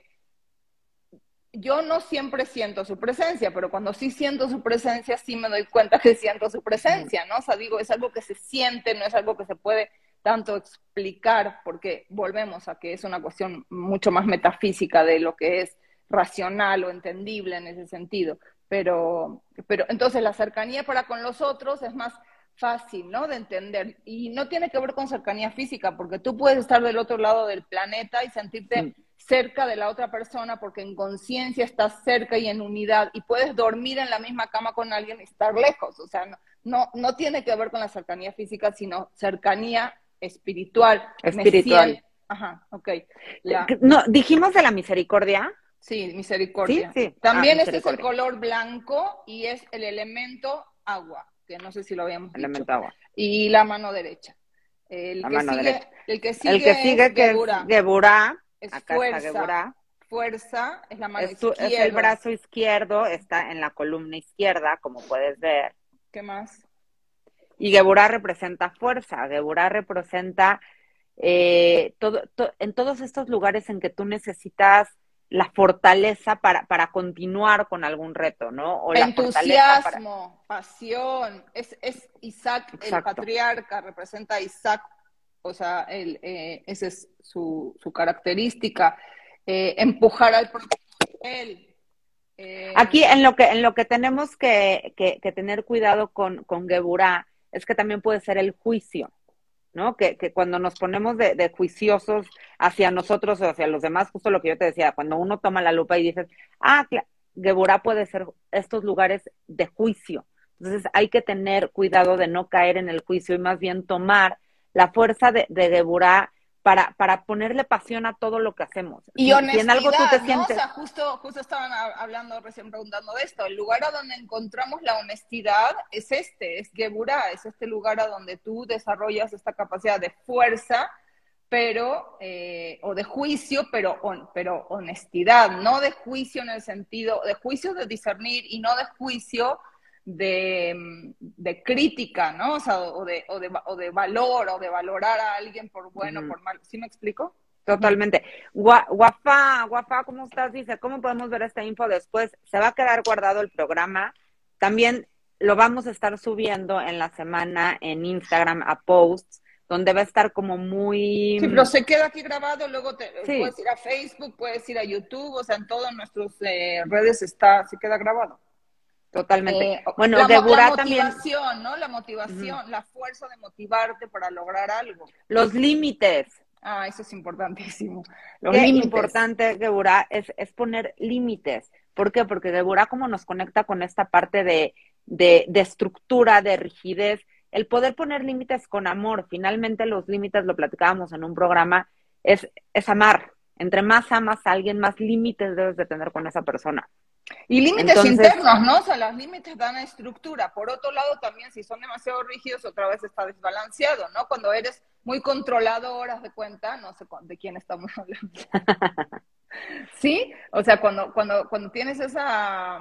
yo no siempre siento su presencia, pero cuando sí siento su presencia, sí me doy cuenta que siento su presencia, ¿no? O sea, digo, es algo que se siente, no es algo que se puede tanto explicar, porque volvemos a que es una cuestión mucho más metafísica de lo que es racional o entendible en ese sentido. Pero, pero entonces la cercanía para con los otros es más fácil, ¿no? De entender. Y no tiene que ver con cercanía física, porque tú puedes estar del otro lado del planeta y sentirte Mm. cerca de la otra persona porque en conciencia estás cerca y en unidad y puedes dormir en la misma cama con alguien y estar lejos. O sea, no, no, no tiene que ver con la cercanía física, sino cercanía espiritual. Espiritual. Me siento, ajá, ok. La, No, dijimos de la misericordia. sí, misericordia. Sí, sí. También Ah, este es el misericordia. color blanco y es el elemento agua, que no sé si lo habíamos dicho. Elemento agua. Y la mano derecha. El La que mano sigue, derecha. el que sigue, El que sigue es que Geburah. es Geburah. Es Acá fuerza. está Geburah. Fuerza es la mano Es, tu- izquierda. es el brazo izquierdo, está en la columna izquierda, como puedes ver. ¿Qué más? Y Geburah representa fuerza. Geburah representa eh, todo, to- en todos estos lugares en que tú necesitas la fortaleza para, para continuar con algún reto, ¿no? O la fortaleza para... Entusiasmo, pasión. Es, es Isaac, el Exacto. patriarca, representa a Isaac. O sea, el, eh, esa es su, su característica. Eh, empujar al propio él. Eh, Aquí en lo que, en lo que tenemos que, que, que tener cuidado con, con Geburah es que también puede ser el juicio, ¿no? Que, que cuando nos ponemos de, de juiciosos hacia nosotros o hacia los demás, justo lo que yo te decía, cuando uno toma la lupa y dices, ah, Geburah puede ser estos lugares de juicio. Entonces hay que tener cuidado de no caer en el juicio y más bien tomar la fuerza de, de Geburah para, para ponerle pasión a todo lo que hacemos. Y Si- honestidad, si en algo tú te ¿no? sientes... O sea, justo, justo estaban hablando, recién preguntando de esto. El lugar a donde encontramos la honestidad es este, es Geburah, es este lugar a donde tú desarrollas esta capacidad de fuerza, pero, eh, o de juicio, pero, on, pero honestidad, no de juicio en el sentido, de juicio de discernir y no de juicio de, de crítica, ¿no? O sea, o de, o, de, o de valor, o de valorar a alguien por bueno, Ujú. por mal. ¿Sí me explico? Totalmente. Gua- Guafa, Guafa, ¿cómo estás? Dice, ¿cómo podemos ver esta info después? Se va a quedar guardado el programa. También lo vamos a estar subiendo en la semana en Instagram a posts, donde va a estar como muy... Sí, pero se queda aquí grabado, luego te, Sí. puedes ir a Facebook, puedes ir a YouTube, o sea, en todas nuestras eh, redes está, se queda grabado. Totalmente. Eh, bueno, la, Geburah la también, motivación, ¿no? La motivación, la fuerza de motivarte para lograr algo. los límites. Ah, eso es importantísimo. Los Qué límites. importante, Geburah, es, es poner límites. ¿Por qué? Porque Geburah como nos conecta con esta parte de, de, de estructura, de rigidez, el poder poner límites con amor. Finalmente los límites, lo platicábamos en un programa, es, es amar. Entre más amas a alguien, más límites debes de tener con esa persona. Y límites Entonces- internos, ¿no? O sea, los límites dan estructura. Por otro lado, también si son demasiado rígidos, otra vez está desbalanceado, ¿no? Cuando eres muy controlador, haz de cuenta, no sé cu- de quién estamos hablando. ¿Sí? O sea, cuando, cuando, cuando tienes esa,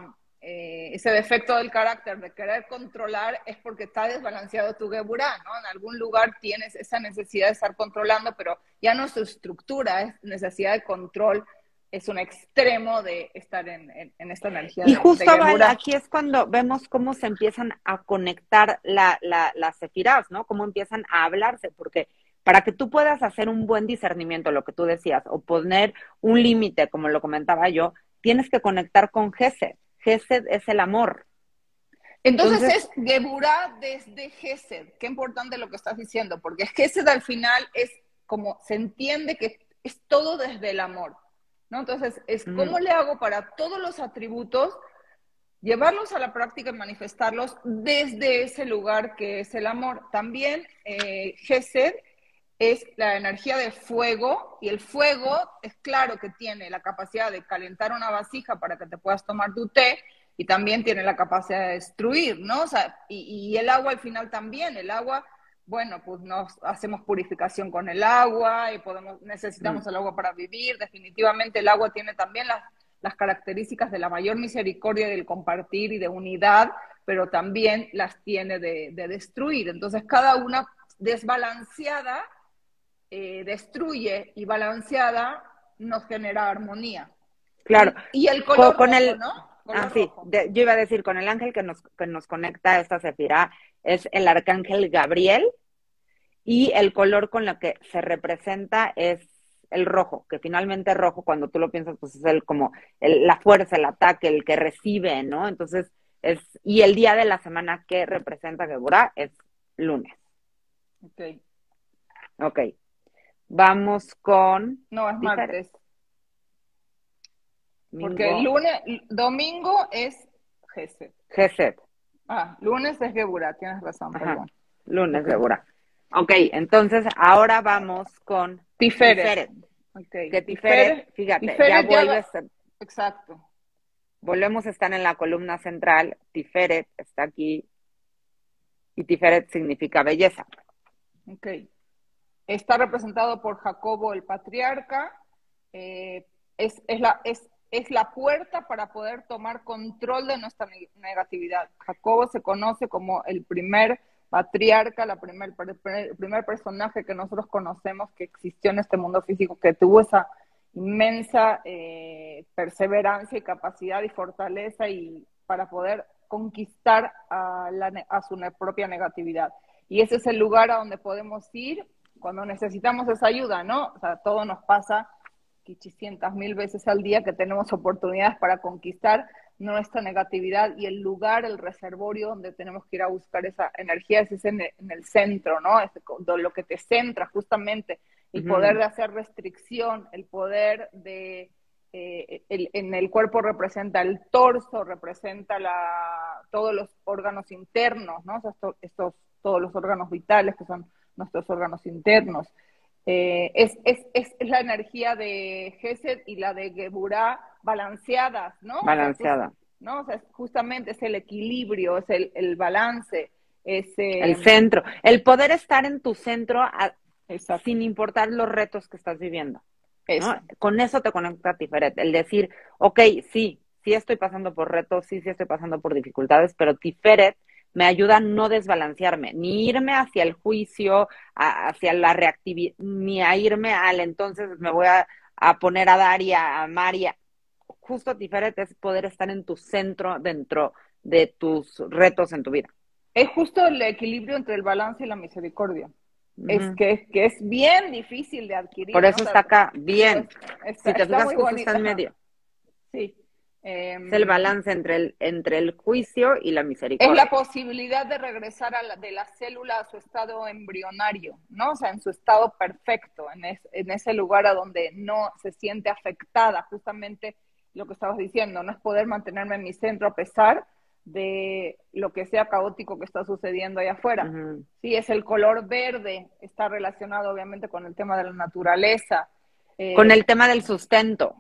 eh, ese defecto del carácter de querer controlar es porque está desbalanceado tu Geburah, ¿no? En algún lugar tienes esa necesidad de estar controlando, pero ya no es tu estructura, es necesidad de control, es un extremo de estar en, en, en esta energía. Y de, justo, de Val, aquí es cuando vemos cómo se empiezan a conectar la, la, las sefirás, ¿no? Cómo empiezan a hablarse, porque para que tú puedas hacer un buen discernimiento, lo que tú decías, o poner un límite, como lo comentaba yo, tienes que conectar con Gesed. Gesed es el amor. Entonces, Entonces es Geburah desde Gesed. Qué importante lo que estás diciendo, porque Gesed al final es como, se entiende que es todo desde el amor, ¿no? Entonces, es mm. cómo le hago para todos los atributos, llevarlos a la práctica y manifestarlos desde ese lugar que es el amor. También eh, Gesed es la energía de fuego, y el fuego es claro que tiene la capacidad de calentar una vasija para que te puedas tomar tu té, y también tiene la capacidad de destruir, ¿no? O sea, y, y el agua al final también, el agua, bueno, pues nos hacemos purificación con el agua, y podemos, necesitamos mm. el agua para vivir. Definitivamente el agua tiene también las, las características de la mayor misericordia, del compartir y de unidad, pero también las tiene de, de destruir. Entonces cada una desbalanceada Eh, destruye, y balanceada nos genera armonía. Claro. Y, y el color con, con rojo, el, ¿no? Color ah, sí, rojo. De, yo iba a decir, con el ángel que nos, que nos conecta a esta sefirá es el arcángel Gabriel, y el color con lo que se representa es el rojo, que finalmente rojo, cuando tú lo piensas, pues es el como el, la fuerza, el ataque, el que recibe, ¿no? Entonces, es, y el día de la semana que representa Geburah es lunes. Ok. Ok. Vamos con... No, es Tiferet. martes. Porque el lunes, domingo es Gesed. Gesed. Ah, lunes es Geburah, tienes razón, Ajá. perdón. Lunes okay. Geburah. Ok, entonces ahora vamos con Tiferet. Tiferet. Okay. Que Tiferet, fíjate, Tiferet ya vuelves... Ya va... Exacto. Volvemos a estar en la columna central. Tiferet está aquí, y Tiferet significa belleza. Ok. Está representado por Jacobo el patriarca, eh, es, es, la, es, es la puerta para poder tomar control de nuestra negatividad. Jacobo se conoce como el primer patriarca, la primer, el primer personaje que nosotros conocemos que existió en este mundo físico, que tuvo esa inmensa eh, perseverancia y capacidad y fortaleza y para poder conquistar a, la, a su propia negatividad. Y ese es el lugar a donde podemos ir cuando necesitamos esa ayuda, ¿no? O sea, todo nos pasa quinientas mil veces al día que tenemos oportunidades para conquistar nuestra negatividad, y el lugar, el reservorio donde tenemos que ir a buscar esa energía es en el, en el centro, ¿no? Es lo que te centra justamente, el uh-huh. poder de hacer restricción, el poder de... Eh, el, en el cuerpo representa el torso, representa la, todos los órganos internos, ¿no? O sea, esto, estos, todos los órganos vitales que son nuestros órganos internos. Eh, es, es, es, es la energía de Gesed y la de Geburah balanceadas, ¿no? Balanceada. O sea, es, ¿no? O sea, justamente es el equilibrio, es el, el balance, es... Eh, el centro, el poder estar en tu centro a, sin importar los retos que estás viviendo. ¿No? Con eso te conecta Tiferet, el decir, ok, sí, sí estoy pasando por retos, sí, sí estoy pasando por dificultades, pero Tiferet me ayuda a no desbalancearme, ni irme hacia el juicio, a, hacia la reactividad, ni a irme al entonces me voy a, a poner a Daria, a María. Justo Tiferet es poder estar en tu centro dentro de tus retos en tu vida. Es justo el equilibrio entre el balance y la misericordia. Uh-huh. Es que, que es bien difícil de adquirir. Por eso ¿no? está acá, bien. Está, si te está fijas, justo está en medio. Sí. Eh, es el balance entre el, entre el juicio y la misericordia. Es la posibilidad de regresar a la, de la célula a su estado embrionario, ¿no? O sea, en su estado perfecto, en, es, en ese lugar a donde no se siente afectada. Justamente lo que estabas diciendo, no es poder mantenerme en mi centro a pesar de lo que sea caótico que está sucediendo allá afuera. Uh-huh. Sí, es el color verde, está relacionado obviamente con el tema de la naturaleza. Eh, con el tema del sustento.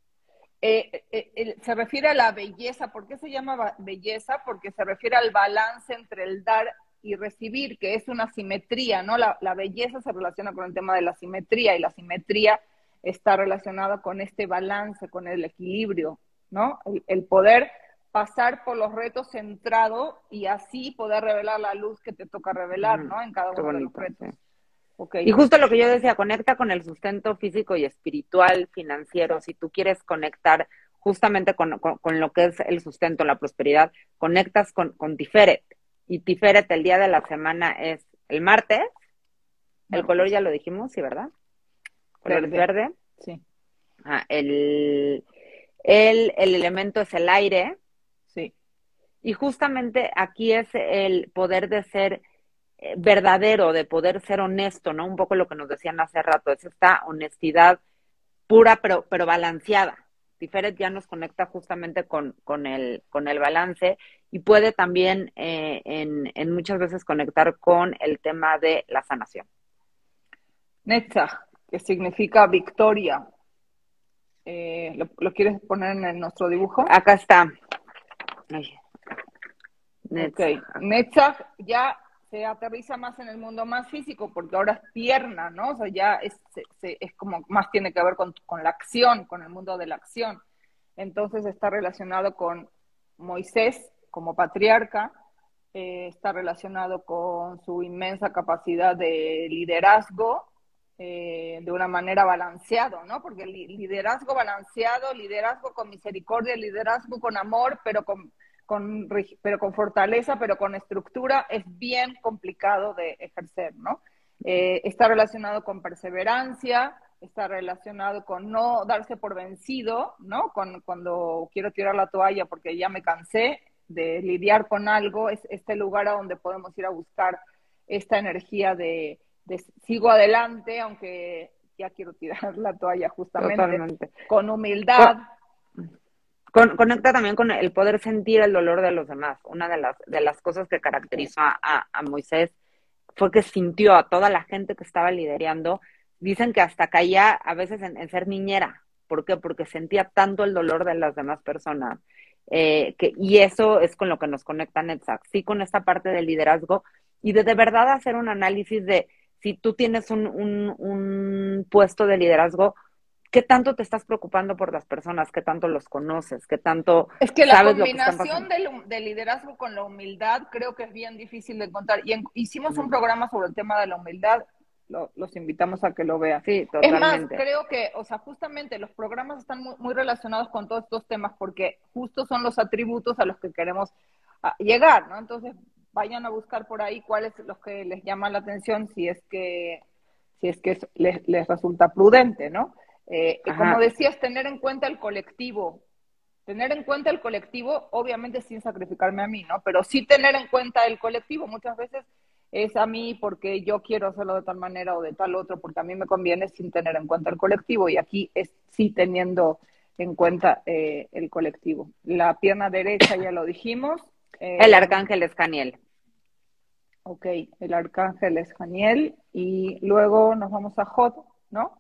Eh, eh, eh, se refiere a la belleza. ¿Por qué se llama belleza? Porque se refiere al balance entre el dar y recibir, que es una simetría, ¿no? La, la belleza se relaciona con el tema de la simetría, y la simetría está relacionada con este balance, con el equilibrio, ¿no? El, el poder pasar por los retos centrado y así poder revelar la luz que te toca revelar, ¿no? En cada Qué uno bonito, de los retos. sí. Okay. Y justo lo que yo decía, conecta con el sustento físico y espiritual, financiero. Si tú quieres conectar justamente con, con, con lo que es el sustento, la prosperidad, conectas con, con Tiferet. Y Tiferet, el día de la semana es el martes. El Martes. color ya lo dijimos, ¿sí, verdad? Color Verde. es verde. Sí. Ah, el, el, el elemento es el aire. Sí. Y justamente aquí es el poder de ser verdadero, de poder ser honesto, ¿no? Un poco lo que nos decían hace rato, es esta honestidad pura pero, pero balanceada. Tiferet ya nos conecta justamente con, con, el, con el balance y puede también eh, en, en muchas veces conectar con el tema de la sanación. Netzach, que significa victoria. Eh, ¿lo, ¿Lo quieres poner en nuestro dibujo? Acá está. Ay. Netzach. Ok, Netzach ya se aterriza más en el mundo más físico porque ahora es pierna, ¿no? O sea, ya es, se, se, es como más tiene que ver con, con la acción, con el mundo de la acción. Entonces está relacionado con Moisés como patriarca, eh, está relacionado con su inmensa capacidad de liderazgo, eh, de una manera balanceado, ¿no? Porque el liderazgo balanceado, liderazgo con misericordia, liderazgo con amor, pero con Con, pero con fortaleza, pero con estructura, es bien complicado de ejercer, ¿no? Eh, está relacionado con perseverancia, está relacionado con no darse por vencido, ¿no? Con, cuando quiero tirar la toalla porque ya me cansé de lidiar con algo, es este lugar a donde podemos ir a buscar esta energía de, de sigo adelante, aunque ya quiero tirar la toalla justamente. Totalmente. Con humildad. Con, conecta también con el poder sentir el dolor de los demás. Una de las, de las cosas que caracterizó a, a, a Moisés fue que sintió a toda la gente que estaba liderando. Dicen que hasta caía a veces en, en ser niñera. ¿Por qué? Porque sentía tanto el dolor de las demás personas. Eh, que, y eso es con lo que nos conecta Netzach. Sí, con esta parte del liderazgo y de de verdad hacer un análisis de si tú tienes un, un, un puesto de liderazgo, ¿qué tanto te estás preocupando por las personas? ¿Qué tanto los conoces? ¿Qué tanto es que la sabes lo que están combinación pasando? del, del liderazgo con la humildad creo que es bien difícil de encontrar. Y en, hicimos un programa sobre el tema de la humildad, lo, los invitamos a que lo vean. Sí, es más, totalmente. creo que, o sea, justamente los programas están muy, muy relacionados con todos estos temas porque justo son los atributos a los que queremos a, llegar, ¿no? Entonces, vayan a buscar por ahí cuáles los que les llaman la atención si es que, si es que les, les resulta prudente, ¿no? Eh, como decías, tener en cuenta el colectivo, tener en cuenta el colectivo, obviamente sin sacrificarme a mí, ¿no? Pero sí tener en cuenta el colectivo, muchas veces es a mí porque yo quiero hacerlo de tal manera o de tal otro, porque a mí me conviene sin tener en cuenta el colectivo, y aquí es sí teniendo en cuenta eh, el colectivo. La pierna derecha ya lo dijimos. Eh, el arcángel es Janiel. Ok, el arcángel es Janiel, y luego nos vamos a Jod, ¿no?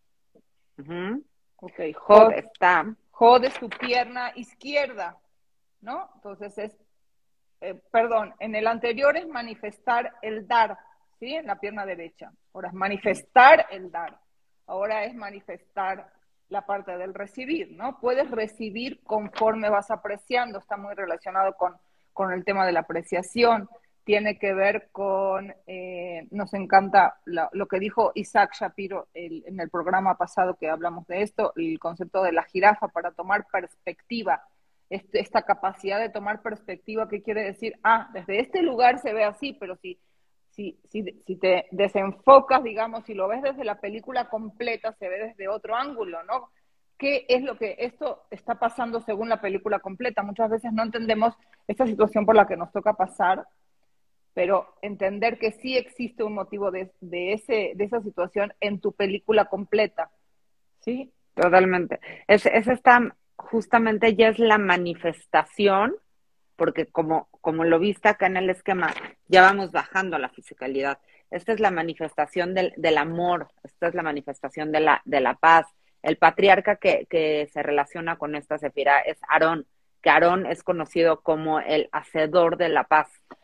Uh-huh. Ok, Jod está. Jod es tu pierna izquierda, ¿no? Entonces es, eh, perdón, en el anterior es manifestar el dar, ¿sí? En la pierna derecha. Ahora es manifestar el dar. Ahora es manifestar la parte del recibir, ¿no? Puedes recibir conforme vas apreciando, está muy relacionado con, con el tema de la apreciación. Tiene que ver con, eh, nos encanta la, lo que dijo Isaac Shapiro el, en el programa pasado que hablamos de esto, el concepto de la jirafa para tomar perspectiva, este, esta capacidad de tomar perspectiva, que quiere decir, ah, desde este lugar se ve así, pero si, si, si, si te desenfocas, digamos, si lo ves desde la película completa, se ve desde otro ángulo, ¿no? ¿Qué es lo que esto está pasando según la película completa? Muchas veces no entendemos esta situación por la que nos toca pasar, pero entender que sí existe un motivo de, de, ese, de esa situación en tu película completa, ¿sí? Totalmente. Es, es esta, justamente ya es la manifestación, porque como, como lo viste acá en el esquema, ya vamos bajando la fisicalidad. Esta es la manifestación del, del amor, esta es la manifestación de la, de la paz. El patriarca que, que se relaciona con esta sefira es Aarón, que Aarón es conocido como el hacedor de la paz.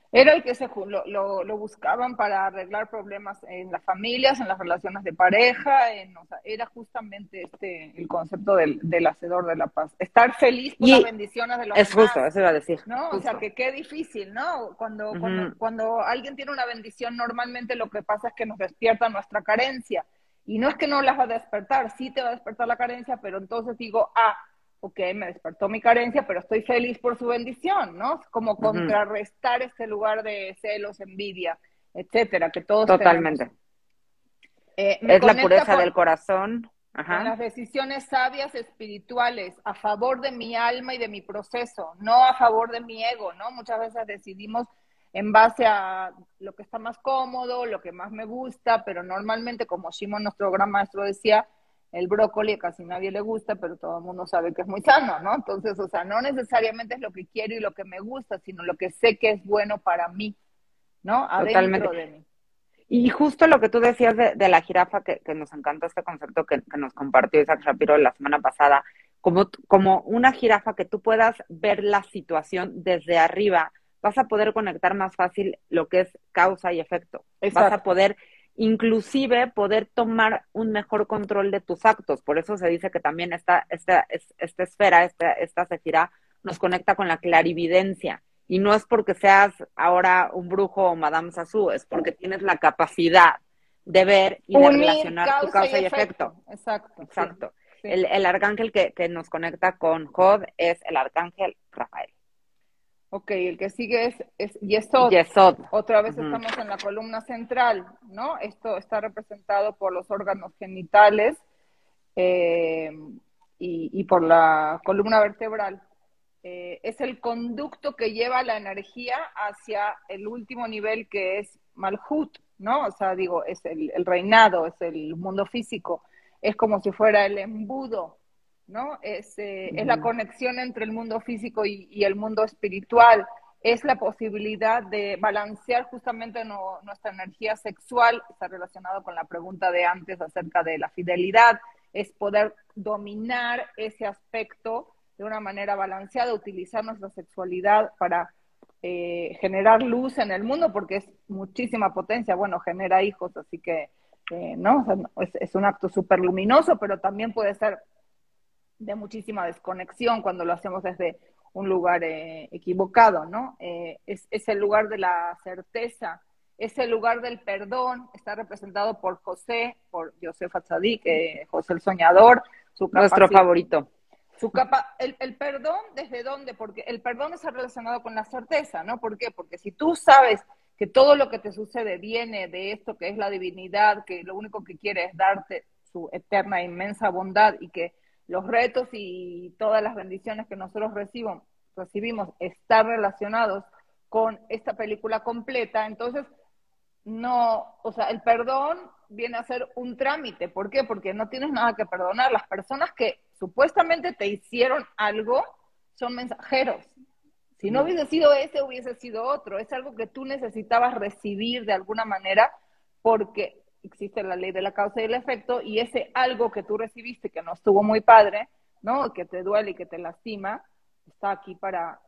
Era el que se lo, lo, lo buscaban para arreglar problemas en las familias, en las relaciones de pareja, en, o sea, era justamente este el concepto del, del hacedor de la paz. Estar feliz por las Y bendiciones de los es demás, justo, eso iba a decir, ¿no? O sea, justo. que qué difícil, ¿no? Cuando, Uh cuando, -huh. cuando alguien tiene una bendición, normalmente lo que pasa es que nos despierta nuestra carencia. Y no es que no las va a despertar, sí te va a despertar la carencia, pero entonces digo, ah, ok, me despertó mi carencia, pero estoy feliz por su bendición, ¿no? Como Uh -huh. contrarrestar este lugar de celos, envidia, etcétera, que todos Totalmente. tenemos. Eh, me es la conecta pureza con, del corazón. Ajá. con las decisiones sabias espirituales, a favor de mi alma y de mi proceso, no a favor de mi ego, ¿no? Muchas veces decidimos en base a lo que está más cómodo, lo que más me gusta, pero normalmente, como Shimon, nuestro gran maestro, decía, el brócoli a casi nadie le gusta, pero todo el mundo sabe que es muy sano, ¿no? Entonces, o sea, no necesariamente es lo que quiero y lo que me gusta, sino lo que sé que es bueno para mí, ¿no? Adentro Totalmente. de mí. Y justo lo que tú decías de, de la jirafa, que, que nos encantó este concepto que, que nos compartió Isaac Shapiro la semana pasada, como, como una jirafa que tú puedas ver la situación desde arriba, vas a poder conectar más fácil lo que es causa y efecto. Exacto. Vas a poder, inclusive, poder tomar un mejor control de tus actos. Por eso se dice que también esta, esta, esta esfera, esta, esta sefirá, nos conecta con la clarividencia. Y no es porque seas ahora un brujo o Madame Sassou, es porque tienes la capacidad de ver y Unir de relacionar causa tu causa y, y efecto. efecto. Exacto. Exacto. Sí, sí. El, el arcángel que, que nos conecta con Jod es el arcángel Rafael. Ok, el que sigue es, es Yesod. Yesod. Otra vez uh-huh. estamos en la columna central, ¿no? Esto está representado por los órganos genitales eh, y, y por la columna vertebral. Eh, es el conducto que lleva la energía hacia el último nivel, que es Malhut, ¿no? O sea, digo, es el, el reinado, es el mundo físico, es como si fuera el embudo, ¿no? Es, eh, uh-huh. es la conexión entre el mundo físico y, y el mundo espiritual, es la posibilidad de balancear justamente no, nuestra energía sexual, está relacionado con la pregunta de antes acerca de la fidelidad, es poder dominar ese aspecto de una manera balanceada, utilizar nuestra sexualidad para eh, generar luz en el mundo, porque es muchísima potencia, bueno, genera hijos, así que, eh, ¿no? O sea, es, es un acto súper luminoso, pero también puede ser de muchísima desconexión cuando lo hacemos desde un lugar eh, equivocado, ¿no? Eh, es, es el lugar de la certeza, es el lugar del perdón, está representado por José, por Yosef Atzadik, eh, José el Soñador, su nuestro favorito. Su capa el, el perdón, ¿desde dónde? Porque el perdón está relacionado con la certeza, ¿no? ¿Por qué? Porque si tú sabes que todo lo que te sucede viene de esto que es la divinidad, que lo único que quiere es darte su eterna, inmensa bondad y que los retos y todas las bendiciones que nosotros recibimos, recibimos están relacionados con esta película completa, entonces no, o sea, el perdón viene a ser un trámite. ¿Por qué? Porque no tienes nada que perdonar. Las personas que supuestamente te hicieron algo son mensajeros. Si no hubiese sido ese, hubiese sido otro. Es algo que tú necesitabas recibir de alguna manera porque existe la ley de la causa y el efecto, y ese algo que tú recibiste que no estuvo muy padre, ¿no? Que te duele y que te lastima, está aquí para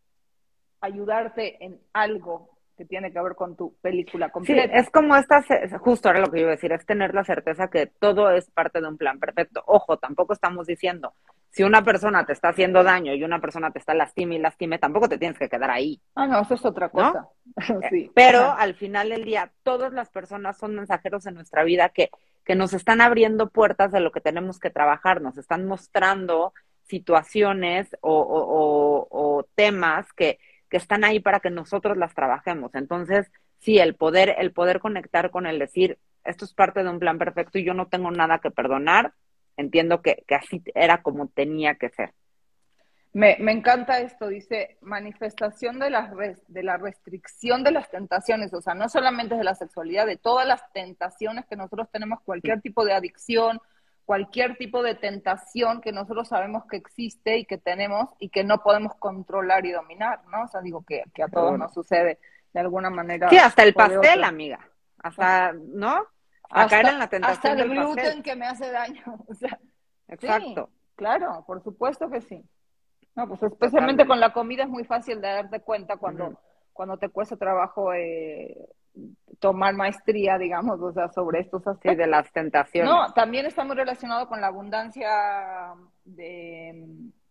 ayudarte en algo que tiene que ver con tu película completa. Sí, es como esta, justo ahora lo que yo iba a decir, es tener la certeza que todo es parte de un plan perfecto. Ojo, tampoco estamos diciendo, si una persona te está haciendo daño y una persona te está lastime y lastime, tampoco te tienes que quedar ahí. Ah, no, eso es otra cosa. ¿No? Sí. Pero al final del día, todas las personas son mensajeros en nuestra vida que, que nos están abriendo puertas de lo que tenemos que trabajar, nos están mostrando situaciones o, o, o, o temas que que están ahí para que nosotros las trabajemos. Entonces, sí, el poder, el poder conectar con el decir, esto es parte de un plan perfecto y yo no tengo nada que perdonar, entiendo que, que así era como tenía que ser. Me, me encanta esto, dice, manifestación de la, res, de la restricción de las tentaciones, o sea, no solamente de la sexualidad, de todas las tentaciones que nosotros tenemos, cualquier tipo de adicción, cualquier tipo de tentación que nosotros sabemos que existe y que tenemos y que no podemos controlar y dominar, ¿no? O sea, digo que, que a todos nos sucede de alguna manera. Sí, hasta el pastel, amiga. Hasta, ¿no? A hasta, caer en la tentación hasta el del gluten pastel. Que me hace daño. O sea, exacto. Sí, claro, por supuesto que sí. No, pues especialmente Totalmente. Con la comida es muy fácil de darte cuenta cuando, uh-huh. cuando te cuesta trabajo eh, tomar maestría, digamos, o sea, sobre estos aspectos. Sí, de las tentaciones. No, también está muy relacionado con la abundancia de,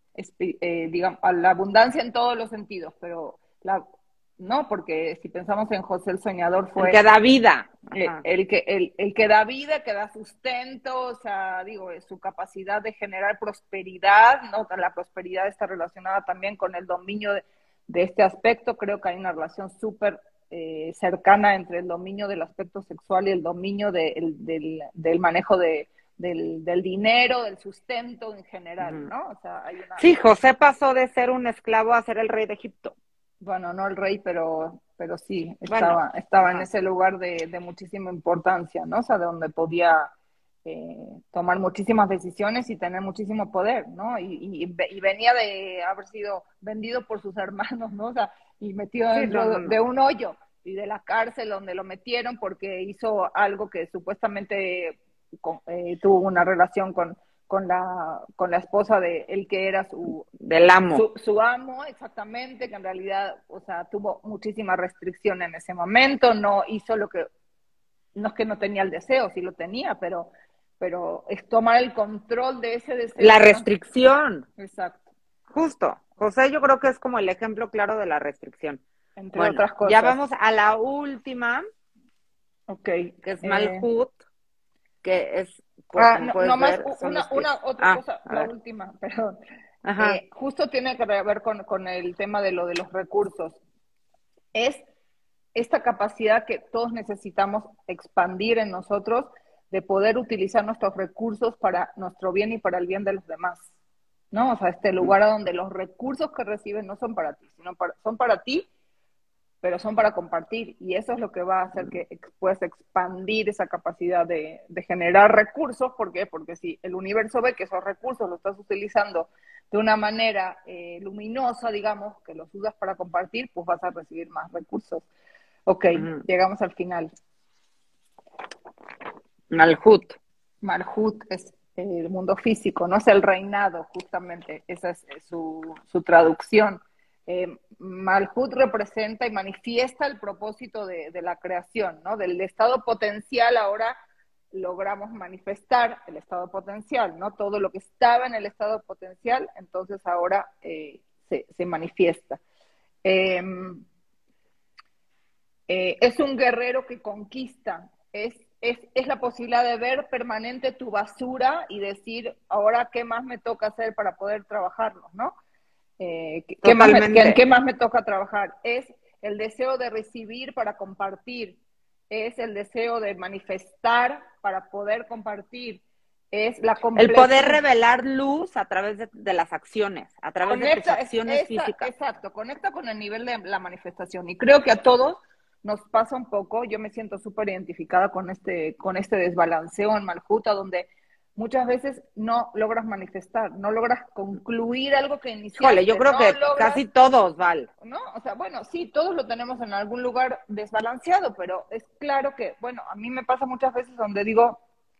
eh, digamos, la abundancia en todos los sentidos, pero la, no, porque si pensamos en José el Soñador fue... El que da vida. El, el, que, el, el que da vida, que da sustento, o sea, digo, su capacidad de generar prosperidad, ¿no? La prosperidad está relacionada también con el dominio de, de este aspecto. Creo que hay una relación súper eh, cercana entre el dominio del aspecto sexual y el dominio de, el, del, del manejo de, del, del dinero, del sustento en general, ¿no? O sea, hay una... Sí, José pasó de ser un esclavo a ser el rey de Egipto. Bueno, no el rey, pero, pero sí, estaba, bueno, estaba en ese lugar de, de muchísima importancia, ¿no? O sea, de donde podía eh, tomar muchísimas decisiones y tener muchísimo poder, ¿no? Y, y, y venía de haber sido vendido por sus hermanos, ¿no? O sea, y metido sí, dentro no, no, no. de un hoyo y de la cárcel donde lo metieron porque hizo algo que supuestamente con, eh, tuvo una relación con... con la con la esposa de el que era su del amo su, su amo exactamente, que en realidad, o sea, tuvo muchísima restricción en ese momento, no hizo lo que, no es que no tenía el deseo, sí lo tenía, pero pero es tomar el control de ese deseo, la restricción, ¿no? Exacto, justo. José, yo creo que es como el ejemplo claro de la restricción, entre bueno, otras cosas. Ya vamos a la última, okay, que es eh... Malhut, que es Ah, no, nomás ver, una, una otra ah, cosa, la ver. última, perdón. Ajá. Eh, justo tiene que ver con, con el tema de lo de los recursos. Es esta capacidad que todos necesitamos expandir en nosotros de poder utilizar nuestros recursos para nuestro bien y para el bien de los demás, ¿no? O sea, este lugar donde los recursos que reciben no son para ti, sino para, son para ti, pero son para compartir, y eso es lo que va a hacer que puedas expandir esa capacidad de, de generar recursos. ¿Por qué? Porque si el universo ve que esos recursos los estás utilizando de una manera eh, luminosa, digamos, que los usas para compartir, pues vas a recibir más recursos. Ok, uh-huh. Llegamos al final. Malhut. Malhut es el mundo físico, no es el reinado, justamente, esa es su, su traducción. Eh, Malhut representa y manifiesta el propósito de, de la creación, ¿no? Del estado potencial ahora logramos manifestar el estado potencial, ¿no? Todo lo que estaba en el estado potencial, entonces ahora eh, se, se manifiesta. Eh, eh, es un guerrero que conquista, es, es, es la posibilidad de ver permanente tu basura y decir, ahora qué más me toca hacer para poder trabajarlo, ¿no? Eh, ¿qué, más me, ¿qué, ¿Qué más me toca trabajar? Es el deseo de recibir para compartir, es el deseo de manifestar para poder compartir, es la el poder revelar luz a través de, de las acciones, a través conecta, de tus acciones esta, físicas. Exacto, conecta con el nivel de la manifestación, y creo que a todos nos pasa un poco. Yo me siento súper identificada con este, con este desbalanceo en Malhuta, donde muchas veces no logras manifestar, no logras concluir algo que iniciaste. Híjole, yo creo no que logras, casi todos, Val. ¿no? O sea, bueno, sí, todos lo tenemos en algún lugar desbalanceado, pero es claro que, bueno, a mí me pasa muchas veces donde digo,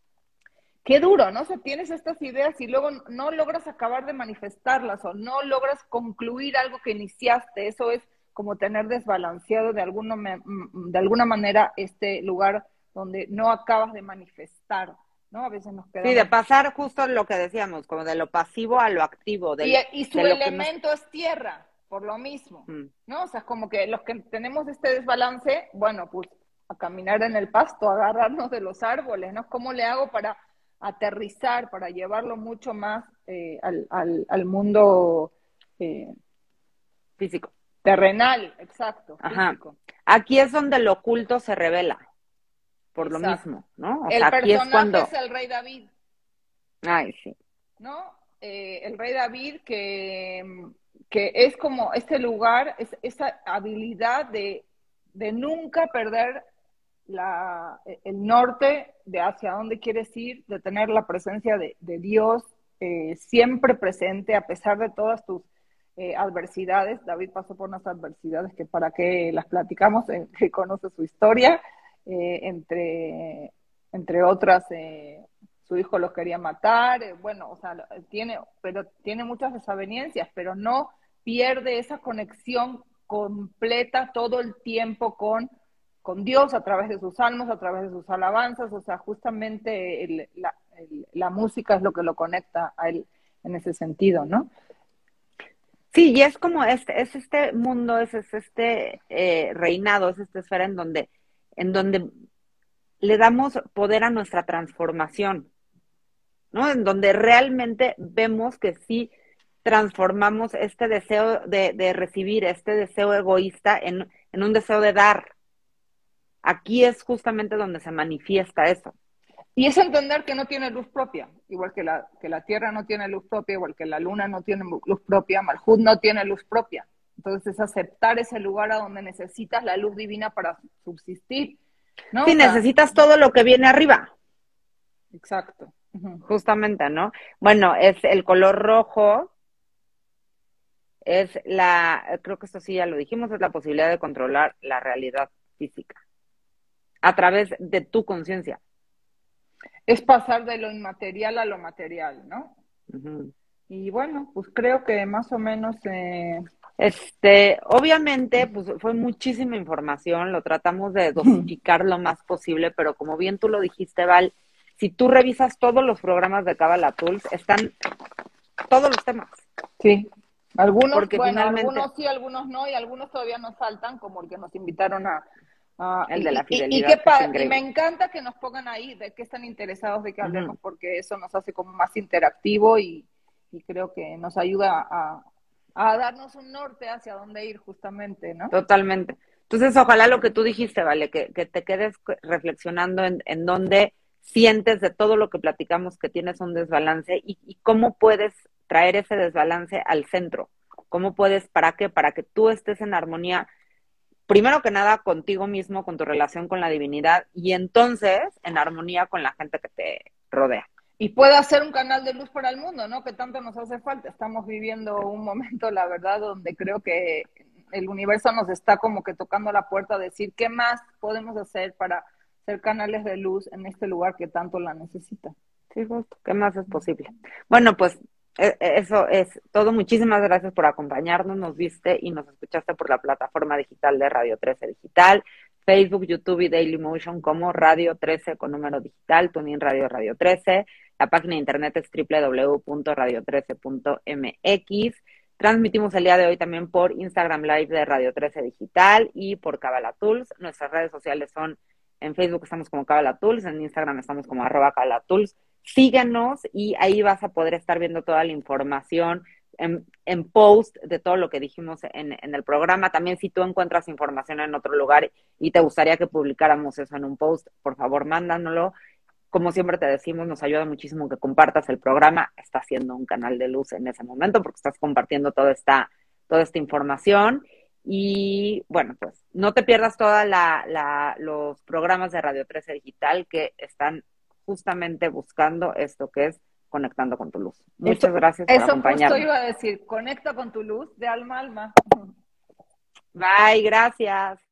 qué duro, ¿no? O sea, tienes estas ideas y luego no logras acabar de manifestarlas o no logras concluir algo que iniciaste. Eso es como tener desbalanceado de alguna, de alguna manera este lugar donde no acabas de manifestar, ¿no? A veces nos quedamos... Sí, de pasar justo lo que decíamos, como de lo pasivo a lo activo. Del, y, y su de elemento nos... es tierra, por lo mismo, mm. ¿no? O sea, es como que los que tenemos este desbalance, bueno, pues a caminar en el pasto, a agarrarnos de los árboles, ¿no? ¿Cómo le hago para aterrizar, para llevarlo mucho más eh, al, al, al mundo eh, físico? Terrenal, exacto, Ajá. Físico. Aquí es donde lo oculto se revela, por exacto. Lo mismo, ¿no? O el sea, personaje aquí es, cuando... es el rey David. Ay, sí. ¿No? Eh, el rey David que, que es como este lugar, es, esa habilidad de, de nunca perder la, el norte de hacia dónde quieres ir, de tener la presencia de, de Dios eh, siempre presente a pesar de todas tus Eh, adversidades. David pasó por unas adversidades que para qué las platicamos, eh, que conoce su historia, eh, entre, entre otras, eh, su hijo los quería matar, eh, bueno, o sea, tiene, pero tiene muchas desavenencias, pero no pierde esa conexión completa todo el tiempo con, con Dios a través de sus salmos, a través de sus alabanzas, o sea, justamente el, la, el, la música es lo que lo conecta a él en ese sentido, ¿no? Sí, y es como este, es este mundo, es, es este eh, reinado, es esta esfera en donde, en donde le damos poder a nuestra transformación, ¿no? En donde realmente vemos que sí transformamos este deseo de, de recibir, este deseo egoísta en, en un deseo de dar. Aquí es justamente donde se manifiesta eso. Y es entender que no tiene luz propia, igual que la, que la Tierra no tiene luz propia, igual que la Luna no tiene luz propia, Malhut no tiene luz propia. Entonces es aceptar ese lugar a donde necesitas la luz divina para subsistir, ¿no? Sí, O sea, necesitas todo lo que viene arriba. exacto. Uh-huh. Justamente, ¿no? Bueno, es el color rojo, es la, creo que esto sí ya lo dijimos, es la posibilidad de controlar la realidad física a través de tu conciencia. Es pasar de lo inmaterial a lo material, ¿no? Uh-huh. Y bueno, pues creo que más o menos... Eh... Este, obviamente, pues fue muchísima información, lo tratamos de dosificar lo más posible, pero como bien tú lo dijiste, Val, si tú revisas todos los programas de Kabbalah Tools, están todos los temas. Sí, algunos, Porque bueno, finalmente, algunos sí, algunos no, y algunos todavía nos faltan, como el que nos invitaron a... Uh, el y, de la y, fidelidad. Y, qué pa- y me encanta que nos pongan ahí de qué están interesados, de qué hablemos, uh-huh. porque eso nos hace como más interactivo y, y creo que nos ayuda a, a darnos un norte hacia dónde ir justamente, ¿no? Totalmente. Entonces, ojalá lo que tú dijiste, Vale, que, que te quedes reflexionando en, en dónde sientes de todo lo que platicamos que tienes un desbalance y, y cómo puedes traer ese desbalance al centro. ¿Cómo puedes, para qué? Para que tú estés en armonía, primero que nada, contigo mismo, con tu relación con la divinidad, y entonces en armonía con la gente que te rodea. Y pueda ser un canal de luz para el mundo, ¿no? Que tanto nos hace falta. Estamos viviendo un momento, la verdad, donde creo que el universo nos está como que tocando la puerta a decir qué más podemos hacer para ser canales de luz en este lugar que tanto la necesita. Sí, justo. ¿Qué más es posible? Bueno, pues eso es todo. Muchísimas gracias por acompañarnos. Nos viste y nos escuchaste por la plataforma digital de Radio trece Digital, Facebook, YouTube y Dailymotion como Radio trece con número digital, TuneIn Radio Radio trece. La página de internet es doble u doble u doble u punto radio trece punto m x. Transmitimos el día de hoy también por Instagram Live de Radio trece Digital y por Kabbalah Tools. Nuestras redes sociales son, en Facebook estamos como Kabbalah Tools, en Instagram estamos como arroba Kabbalah Tools. Síguenos y ahí vas a poder estar viendo toda la información en, en post de todo lo que dijimos en, en el programa. También si tú encuentras información en otro lugar y te gustaría que publicáramos eso en un post, por favor, mándanoslo. Como siempre te decimos, nos ayuda muchísimo que compartas el programa. Está haciendo un canal de luz en ese momento porque estás compartiendo toda esta, toda esta información. Y bueno, pues no te pierdas todos la, los programas de Radio trece Digital que están justamente buscando esto que es conectando con tu luz. Muchas eso, gracias por eso acompañarnos. Eso justo iba a decir, conecta con tu luz de alma a alma. Bye, gracias.